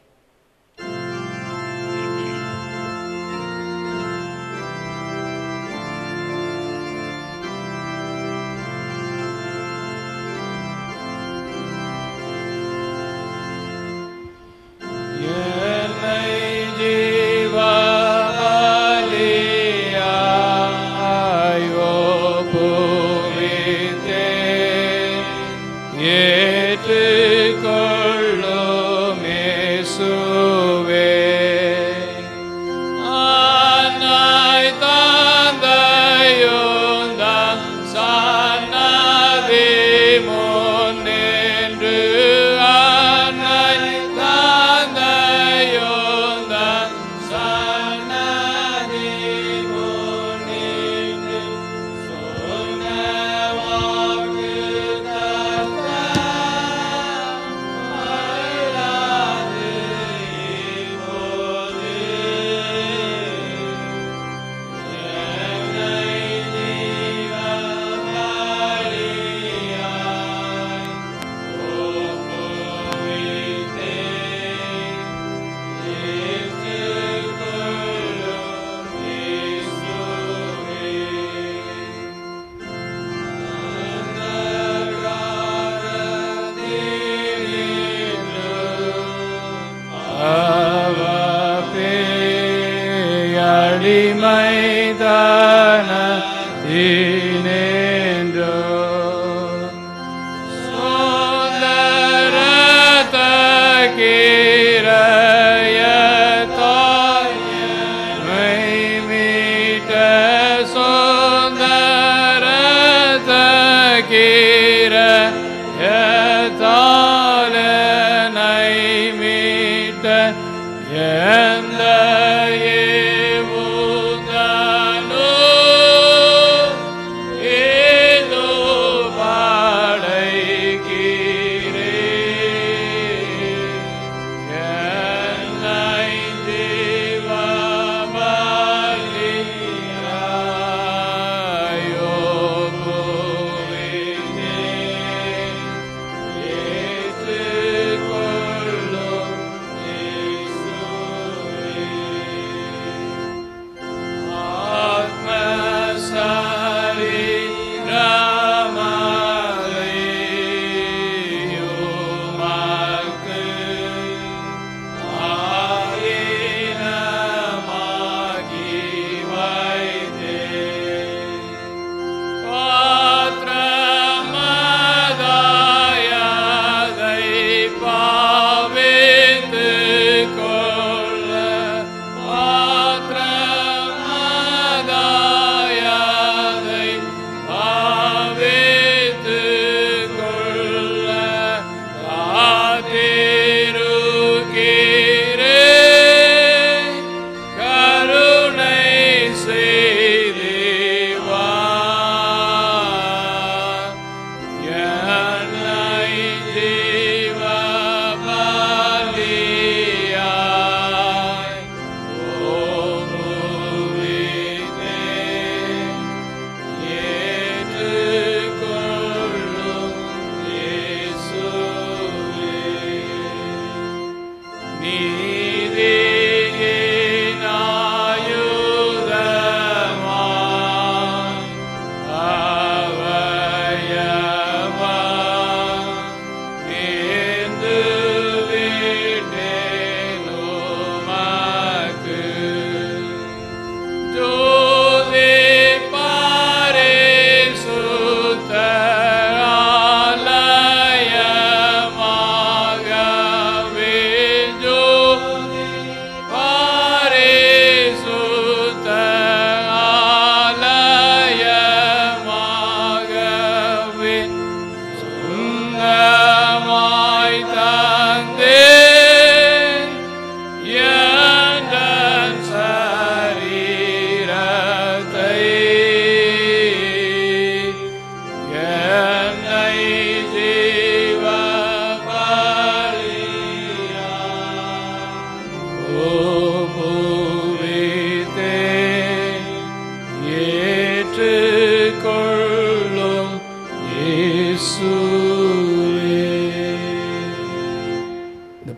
Yeah.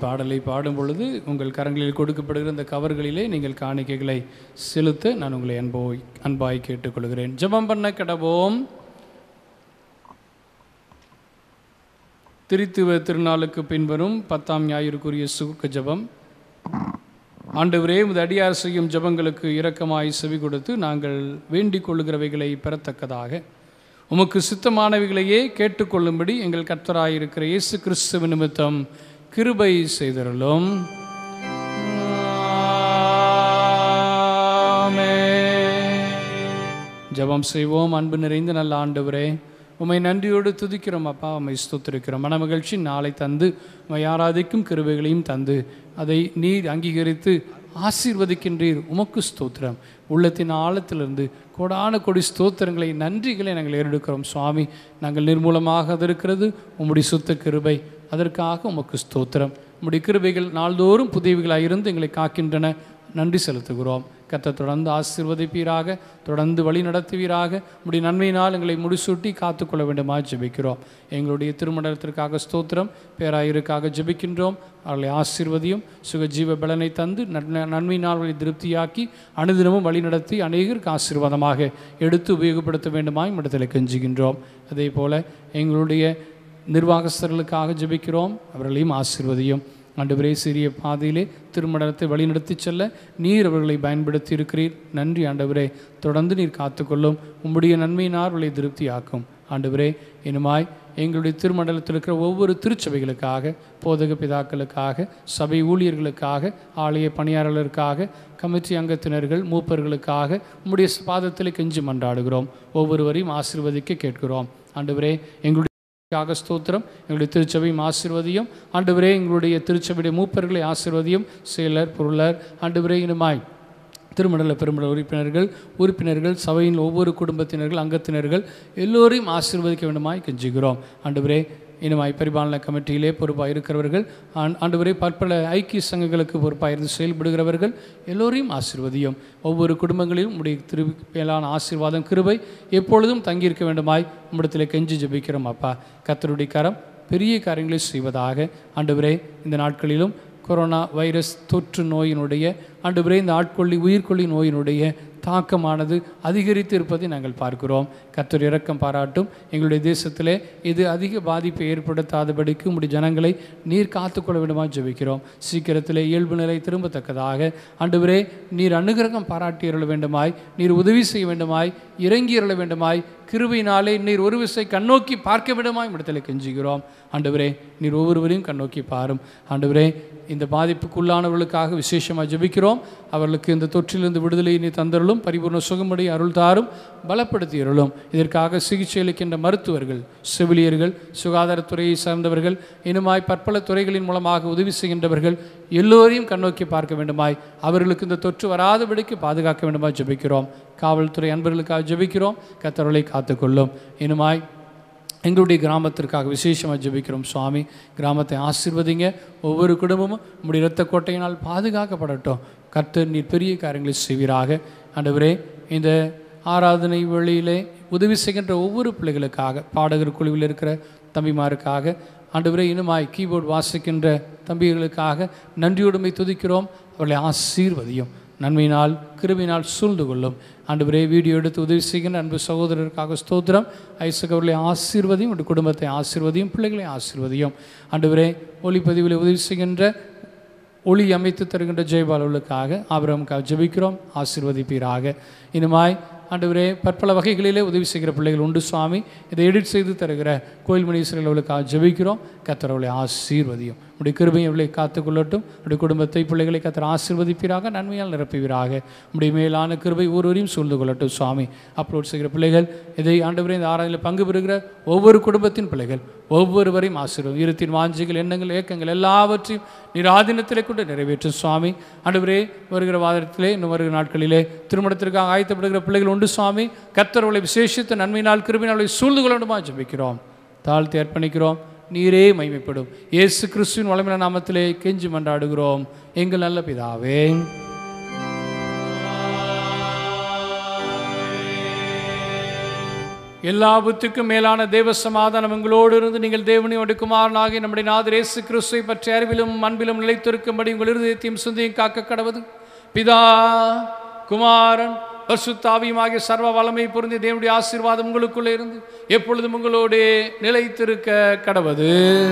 பாடலை பாடும் பொழுது உங்கள் கரங்களில் கொடுக்கப்படுகிற இந்த கவர்களிலே நீங்கள் காணிக்கைகளை செலுத்த நான் உங்களை அன்போய் அன்பாய் கேட்டுக்கொள்கிறேன். ஜெபம் பண்ண கடவோம். திருத்துவ திருநாளுக்கு பின்வரும் பத்தாம் ஞாயிறுக்குரிய சுருக்க ஜெபம். ஆண்டவரே, உமது அடியார் செய்யும் ஜெபங்களுக்கு இரக்கமாய் செவி கொடுத்து நாங்கள் வேண்டிக் கொள்ளுகிறவைகளை பெறத்தக்கதாக உமக்கு சித்தமானவைகளையே கேட்டுக்கொள்ளும்படி எங்கள் கர்த்தராயிருக்கிற இயேசு கிறிஸ்துவ நிமித்தம் கிருபை செய்தருளும். ஜெபம் செய்வோம். அன்பு நிறைந்த நல்ல ஆண்டவரே, உம்மை நன்றியோடு துதிக்கிறோம் அப்பா, உம்மை ஸ்தோத்திரிக்கிறோம். மன மகிழ்ச்சி நாளை தந்து உம்மை ஆராதிக்கும் கிருபைகளையும் தந்து அதை நீர் அங்கீகரித்து ஆசீர்வதிக்கின்றீர். உமக்கு ஸ்தோத்திரம். உள்ளத்தின் ஆழத்திலிருந்து கோடான கொடி ஸ்தோத்திரங்களை நன்றிகளை நாங்கள் ஏறெடுக்கிறோம் சுவாமி. நாங்கள் நிர்மூலமாக இருக்கிறது உம்முடைய சுத்த கிருபை, அதற்காக உமக்கு ஸ்தோத்திரம். உம்முடைய கிருபைகள் நாள்தோறும் புதியவைகளாக இருந்து எங்களை காக்கின்றன. நன்றி செலுத்துகிறோம். கர்த்தர் தொடர்ந்து ஆசீர்வதிப்பீராக, தொடர்ந்து வழி நடத்துவீராக. உம்முடைய நன்மையினால் எங்களை முடிசூட்டி காத்துக்கொள்ள வேண்டுமா ஜெபிக்கிறோம். எங்களுடைய திருமணத்திற்காக ஸ்தோத்திரம், பேராயிருக்காக ஜெபிக்கின்றோம். அவர்களை ஆசீர்வதியும், சுகஜீவ பலனை தந்து நன்மையினால் அவர்களை திருப்தியாக்கி அனுதினமும் வழி நடத்தி அநேகருக்கு ஆசீர்வாதமாக எடுத்து உபயோகப்படுத்த வேண்டுமா இடத்துல கெஞ்சுகின்றோம். அதே போல் எங்களுடைய நிர்வாகஸ்தர்களுக்காக ஜெபிக்கிறோம், அவர்களையும் ஆசீர்வதியும். ஆண்டவரே, சிறிய பாதையிலே திருமணத்தை வழிநடத்தி செல்ல நீர் அவர்களை பயன்படுத்தி இருக்கிறீர். நன்றி ஆண்டவரே. தொடர்ந்து நீர் காத்துக்கொள்ளும். உம்முடைய நன்மையினால் அவர்களை திருப்தியாக்கும். ஆண்டவரே, இனிமாய் எங்களுடைய திருமண்டலத்தில் இருக்கிற ஒவ்வொரு திருச்சபைகளுக்காக, போதக பிதாக்களுக்காக, சபை ஊழியர்களுக்காக, ஆலய பணியாளர்களுக்காக, கமிட்டி அங்கத்தினர்கள், மூப்பர்களுக்காக உம்முடைய பாதத்தில் கெஞ்சி மன்றாடுகிறோம். ஒவ்வொருவரையும் ஆசீர்வதிக்க கேட்கிறோம். ஆண்டவரே, எங்களுடைய ஸ்தோத்திரம். எங்களுடைய திருச்சபையும் ஆசீர்வதியும். ஆண்டவரே, எங்களுடைய திருச்சபையுடைய மூப்பர்களை ஆசீர்வதியும். செயலர், பொருளர், ஆண்டவரே, இனிமாய் திருமண்டல பெருமண்டல உறுப்பினர்கள் உறுப்பினர்கள் சபையின் ஒவ்வொரு குடும்பத்தினர்கள், அங்கத்தினர்கள் எல்லோரையும் ஆசீர்வதிக்க வேண்டுமாய் கெஞ்சுகிறோம். ஆண்டவரே, இனிமாய் பரிபாலன கமிட்டியிலே பொறுப்பாக இருக்கிறவர்கள், ஆண்டவரே, பற்பல ஐக்கிய சங்கங்களுக்கு பொறுப்பாக இருந்து செயல்படுகிறவர்கள் எல்லோரையும் ஆசீர்வதியும். ஒவ்வொரு குடும்பங்களிலும் உடைய திரு மேலான ஆசீர்வாதம் கிருபை எப்பொழுதும் தங்கியிருக்க வேண்டுமாய் உம்மிடத்தில் கெஞ்சி ஜெபிக்கிறோம் அப்பா. கர்த்தருடைய கரம் பெரிய காரியங்களை செய்வதாக. ஆண்டவரே, இந்த நாட்களிலும் கொரோனா வைரஸ் தொற்று நோயினுடைய ஆண்டவரே, இந்த ஆட்கொள்ளி உயிர்கொல்லி நோயினுடைய தாக்கமானது அதிகரித்து இருப்பதை நாங்கள் பார்க்கிறோம். கர்த்தர் இரக்கம் பாராட்டும். எங்களுடைய தேசத்திலே இது அதிக பாதிப்பை ஏற்படுத்தாதபடிக்கு உம்முடைய ஜனங்களை நீர் காத்துக்கொள்ள வேண்டுமா ஜெபிக்கிறோம். சீக்கிரத்திலே இயல்பு நிலை திரும்பத்தக்கதாக ஆண்டவரே, நீர் அனுகிரகம் பாராட்டி அருள வேண்டுமாய், நீர் உதவி செய்ய வேண்டுமாய், இறங்கி அருள வேண்டுமாய், கிருபையினாலே நீர் ஒரு விசை கண்ணோக்கி பார்க்க வேண்டுமாய் இடத்தில் கெஞ்சுகிறோம். ஆண்டவரே, நீர் ஒவ்வொருவரையும் கண்ணோக்கி பாரும். ஆண்டவரே, இந்த பாதிப்புக்குள்ளானவர்களுக்காக விசேஷமாக ஜெபிக்கிறோம். அவர்களுக்கு இந்த தொற்றிலிருந்து விடுதலையை நீ தந்தருளும். பரிபூர்ண சுகமுடைய அருள் தாரும், பலப்படுத்தி அருளும். இதற்காக சிகிச்சை அளிக்கின்ற மருத்துவர்கள், செவிலியர்கள், சுகாதாரத்துறையை சார்ந்தவர்கள், இனுமாய் பற்பல துறைகளின் மூலமாக உதவி செய்கின்றவர்கள் எல்லோரையும் கண்ணோக்கி பார்க்க வேண்டுமாய், அவர்களுக்கு இந்த தொற்று வராதபடிக்கு பாதுகாக்க வேண்டுமாய் ஜெபிக்கிறோம். காவல்துறை அன்பர்களுக்காக ஜெபிக்கிறோம். கர்த்தர்களை காத்துக்கொள்ளும். இனுமாய் எங்களுடைய கிராமத்திற்காக விசேஷமாக ஜெபிக்கிறோம் சுவாமி. கிராமத்தை ஆசீர்வதிங்க. ஒவ்வொரு குடும்பமும் நம்முடைய இரத்த கோட்டையினால் பாதுகாக்கப்படட்டும். கர்த்தர் நீர் பெரிய காரியங்களை செய்வீராக. ஆண்டவரே, இந்த ஆராதனை வேளையிலே உதவி செய்கின்ற ஒவ்வொரு பிள்ளைகளுக்காக, பாடகர் குழுவில் இருக்கிற தம்பிமாருக்காக, ஆண்டவரே, இனுமாய் கீபோர்டு வாசிக்கின்ற தம்பிகளுக்காக நன்றியோடுமை துதிக்கிறோம். அவர்களை ஆசீர்வதியும். நன்மையினால் கிருபையினால் சூழ்ந்து கொள்ளும். ஆண்டவரே, வீடியோ எடுத்து உதவி செய்கின்ற அன்பு சகோதரருக்காக ஸ்தோத்திரம். ஐசக் அவர்களை ஆசீர்வதியும், உடைய குடும்பத்தை ஆசீர்வதியும், பிள்ளைகளை ஆசீர்வதியும். ஆண்டவரே, ஒளிப்பதிவில் உதவி செய்கின்ற ஒளி அமைத்து தருகின்ற ஜெயபாலர்களுக்காக ஆபிரகாமுக்காக ஜெபிக்கிறோம். ஆசீர்வதிப்பீராக. இனிமாய் ஆண்டவரே, பற்பல வகைகளிலே உதவி செய்கிற பிள்ளைகள் உண்டு சுவாமி. இதை எடிட் செய்து தருகிற கோயில் மணீஸ்வரர்கள் அவர்களுக்காக ஜெபிக்கிறோம். கர்த்தர் அவர்களை ஆசீர்வதியும். உடைய கிருபையை அவர்களை காத்துக்கொள்ளட்டும். உடைய குடும்பத்தை, பிள்ளைகளை கர்த்தர் ஆசீர்வதிப்பீராக, நன்மையால் நிரப்புவீராக. உடைய மேலான கிருபை ஒருவரையும் சூழ்ந்து கொள்ளட்டும் சுவாமி. அப்லோட் செய்கிற பிள்ளைகள், இதை ஆண்டவரே இந்த ஆராதனையில் பங்கு பெறுகிற ஒவ்வொரு குடும்பத்தின் பிள்ளைகள் ஒவ்வொருவரையும் ஆசீர்வதி. இருத்தின் வாஞ்சிகள், எண்ணங்கள், ஏக்கங்கள் எல்லாவற்றையும் நீர் ஆதீனத்திலே கொண்டு நிறைவேற்றும் சுவாமி. ஆண்டவரே, வருகிற வாரத்திலே, இன்னும் வருகிற நாட்களிலே திருமணத்திற்காக ஆயத்தப்படுகிற பிள்ளைகள் உண்டு சுவாமி. கர்த்தர் அவர்களை விசேஷித்த நன்மையினால் கிருபையினால் சூழ்ந்து கொள்ளணுமா ஜெபிக்கிறோம். தாழ்த்தி அர்ப்பணிக்கிறோம். நீரே மகிமைப்படும். இயேசு கிறிஸ்துவின் வல்லமையான நாமத்திலே கெஞ்சி மன்றாடுகிறோம் எங்கள் நல்ல பிதாவே. எல்லா புத்திக்கும் மேலான தேவ சமாதானம் உங்களோடு இருந்து நீங்கள் தேவனியோடு குமாரனாகி நம்முடைய நாதர் இயேசு கிறிஸ்துவை பற்றி அறிவிலும் அன்பிலும் நிலைத்திருக்கும்படி உங்கள் இருதயத்தையும் சிந்தையும் காக்க கடவது பிதா குமாரன் பரிசுத்த ஆவியுமாகிய சர்வ வல்லமை பொருந்திய தேவனுடைய ஆசீர்வாதம் உங்களுக்குள்ளே இருந்து எப்பொழுதும் உங்களோடு நிலைத்திருக்க கடவது.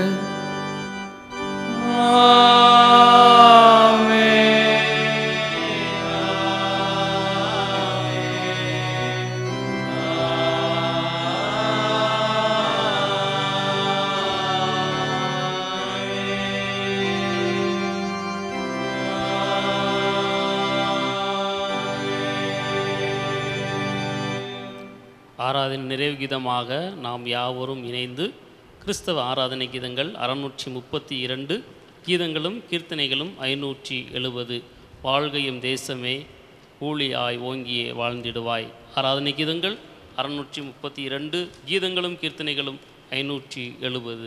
ஆராதனை நிறைவு கீதமாக நாம் யாவரும் இணைந்து கிறிஸ்தவ ஆராதனை கீதங்கள் அறுநூற்றி முப்பத்தி இரண்டு கீதங்களும் கீர்த்தனைகளும் ஐநூற்றி எழுபது வாழ்கையும் தேசமே ஊழியாய் ஓங்கியே வாழ்ந்திடுவாய். ஆராதனை கீதங்கள் அறுநூற்றி முப்பத்தி இரண்டு கீதங்களும் கீர்த்தனைகளும் ஐநூற்றி எழுபது.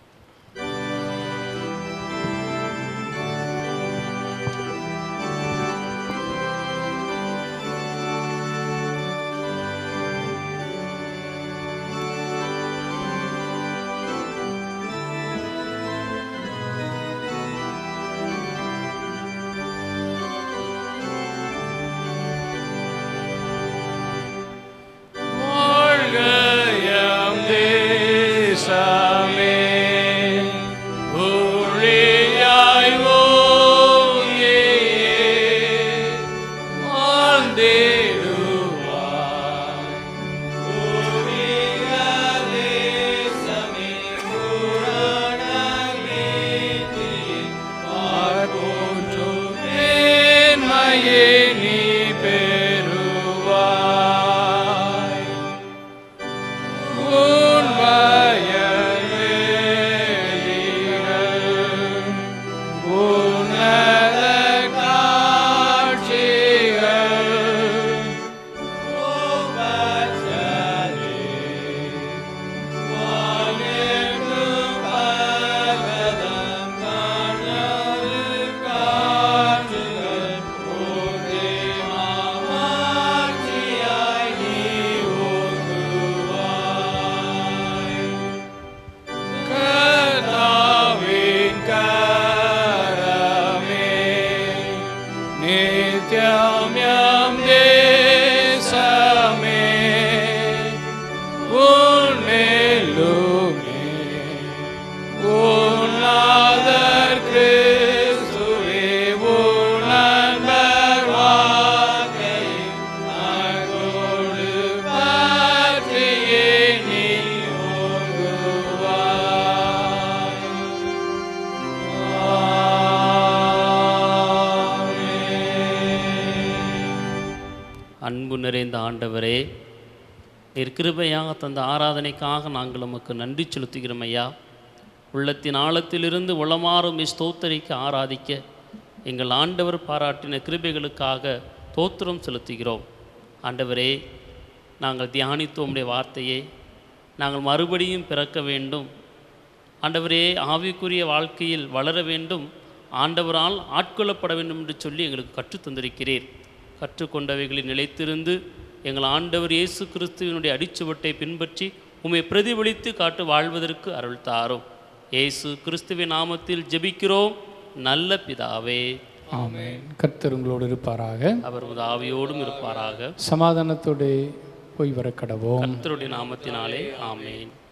அன்பு நிறைந்த ஆண்டவரே, நீர் கிருபையாக தந்த ஆராதனைக்காக நாங்கள் உமக்கு நன்றி செலுத்துகிறோம் ஐயா. உள்ளத்தின் ஆழத்திலிருந்து உளமாறும் ஸ்தோத்தரிக்க ஆராதிக்க எங்கள் ஆண்டவர் பாராட்டின கிருபைகளுக்காக தோத்திரம் செலுத்துகிறோம். ஆண்டவரே, நாங்கள் தியானித்தோமுடைய வார்த்தையை நாங்கள் மறுபடியும் பிறக்க வேண்டும். ஆண்டவரே, ஆவிக்குரிய வாழ்க்கையில் வளர வேண்டும், ஆண்டவரால் ஆட்கொள்ளப்பட வேண்டும் என்று சொல்லி எங்களுக்கு கற்றுத்தந்திருக்கிறீர். கற்றுக்கொண்டவைகளில் நிலைத்திருந்து எங்கள் ஆண்டவர் இயேசு கிறிஸ்துவினுடைய அடிச்சுவட்டை பின்பற்றி உம்மை பிரதிபலித்து காட்டு வாழ்வதற்கு அருள் தாரும். இயேசு கிறிஸ்துவின் நாமத்தில் ஜெபிக்கிறோம் நல்ல பிதாவே, ஆமென். கர்த்தர் உங்களோடு இருப்பாராக, அவர் ஆவியோடும் இருப்பாராக. சமாதானத்தோடு போய் வர கடவோம். கர்த்தருடைய நாமத்தினாலே ஆமென்.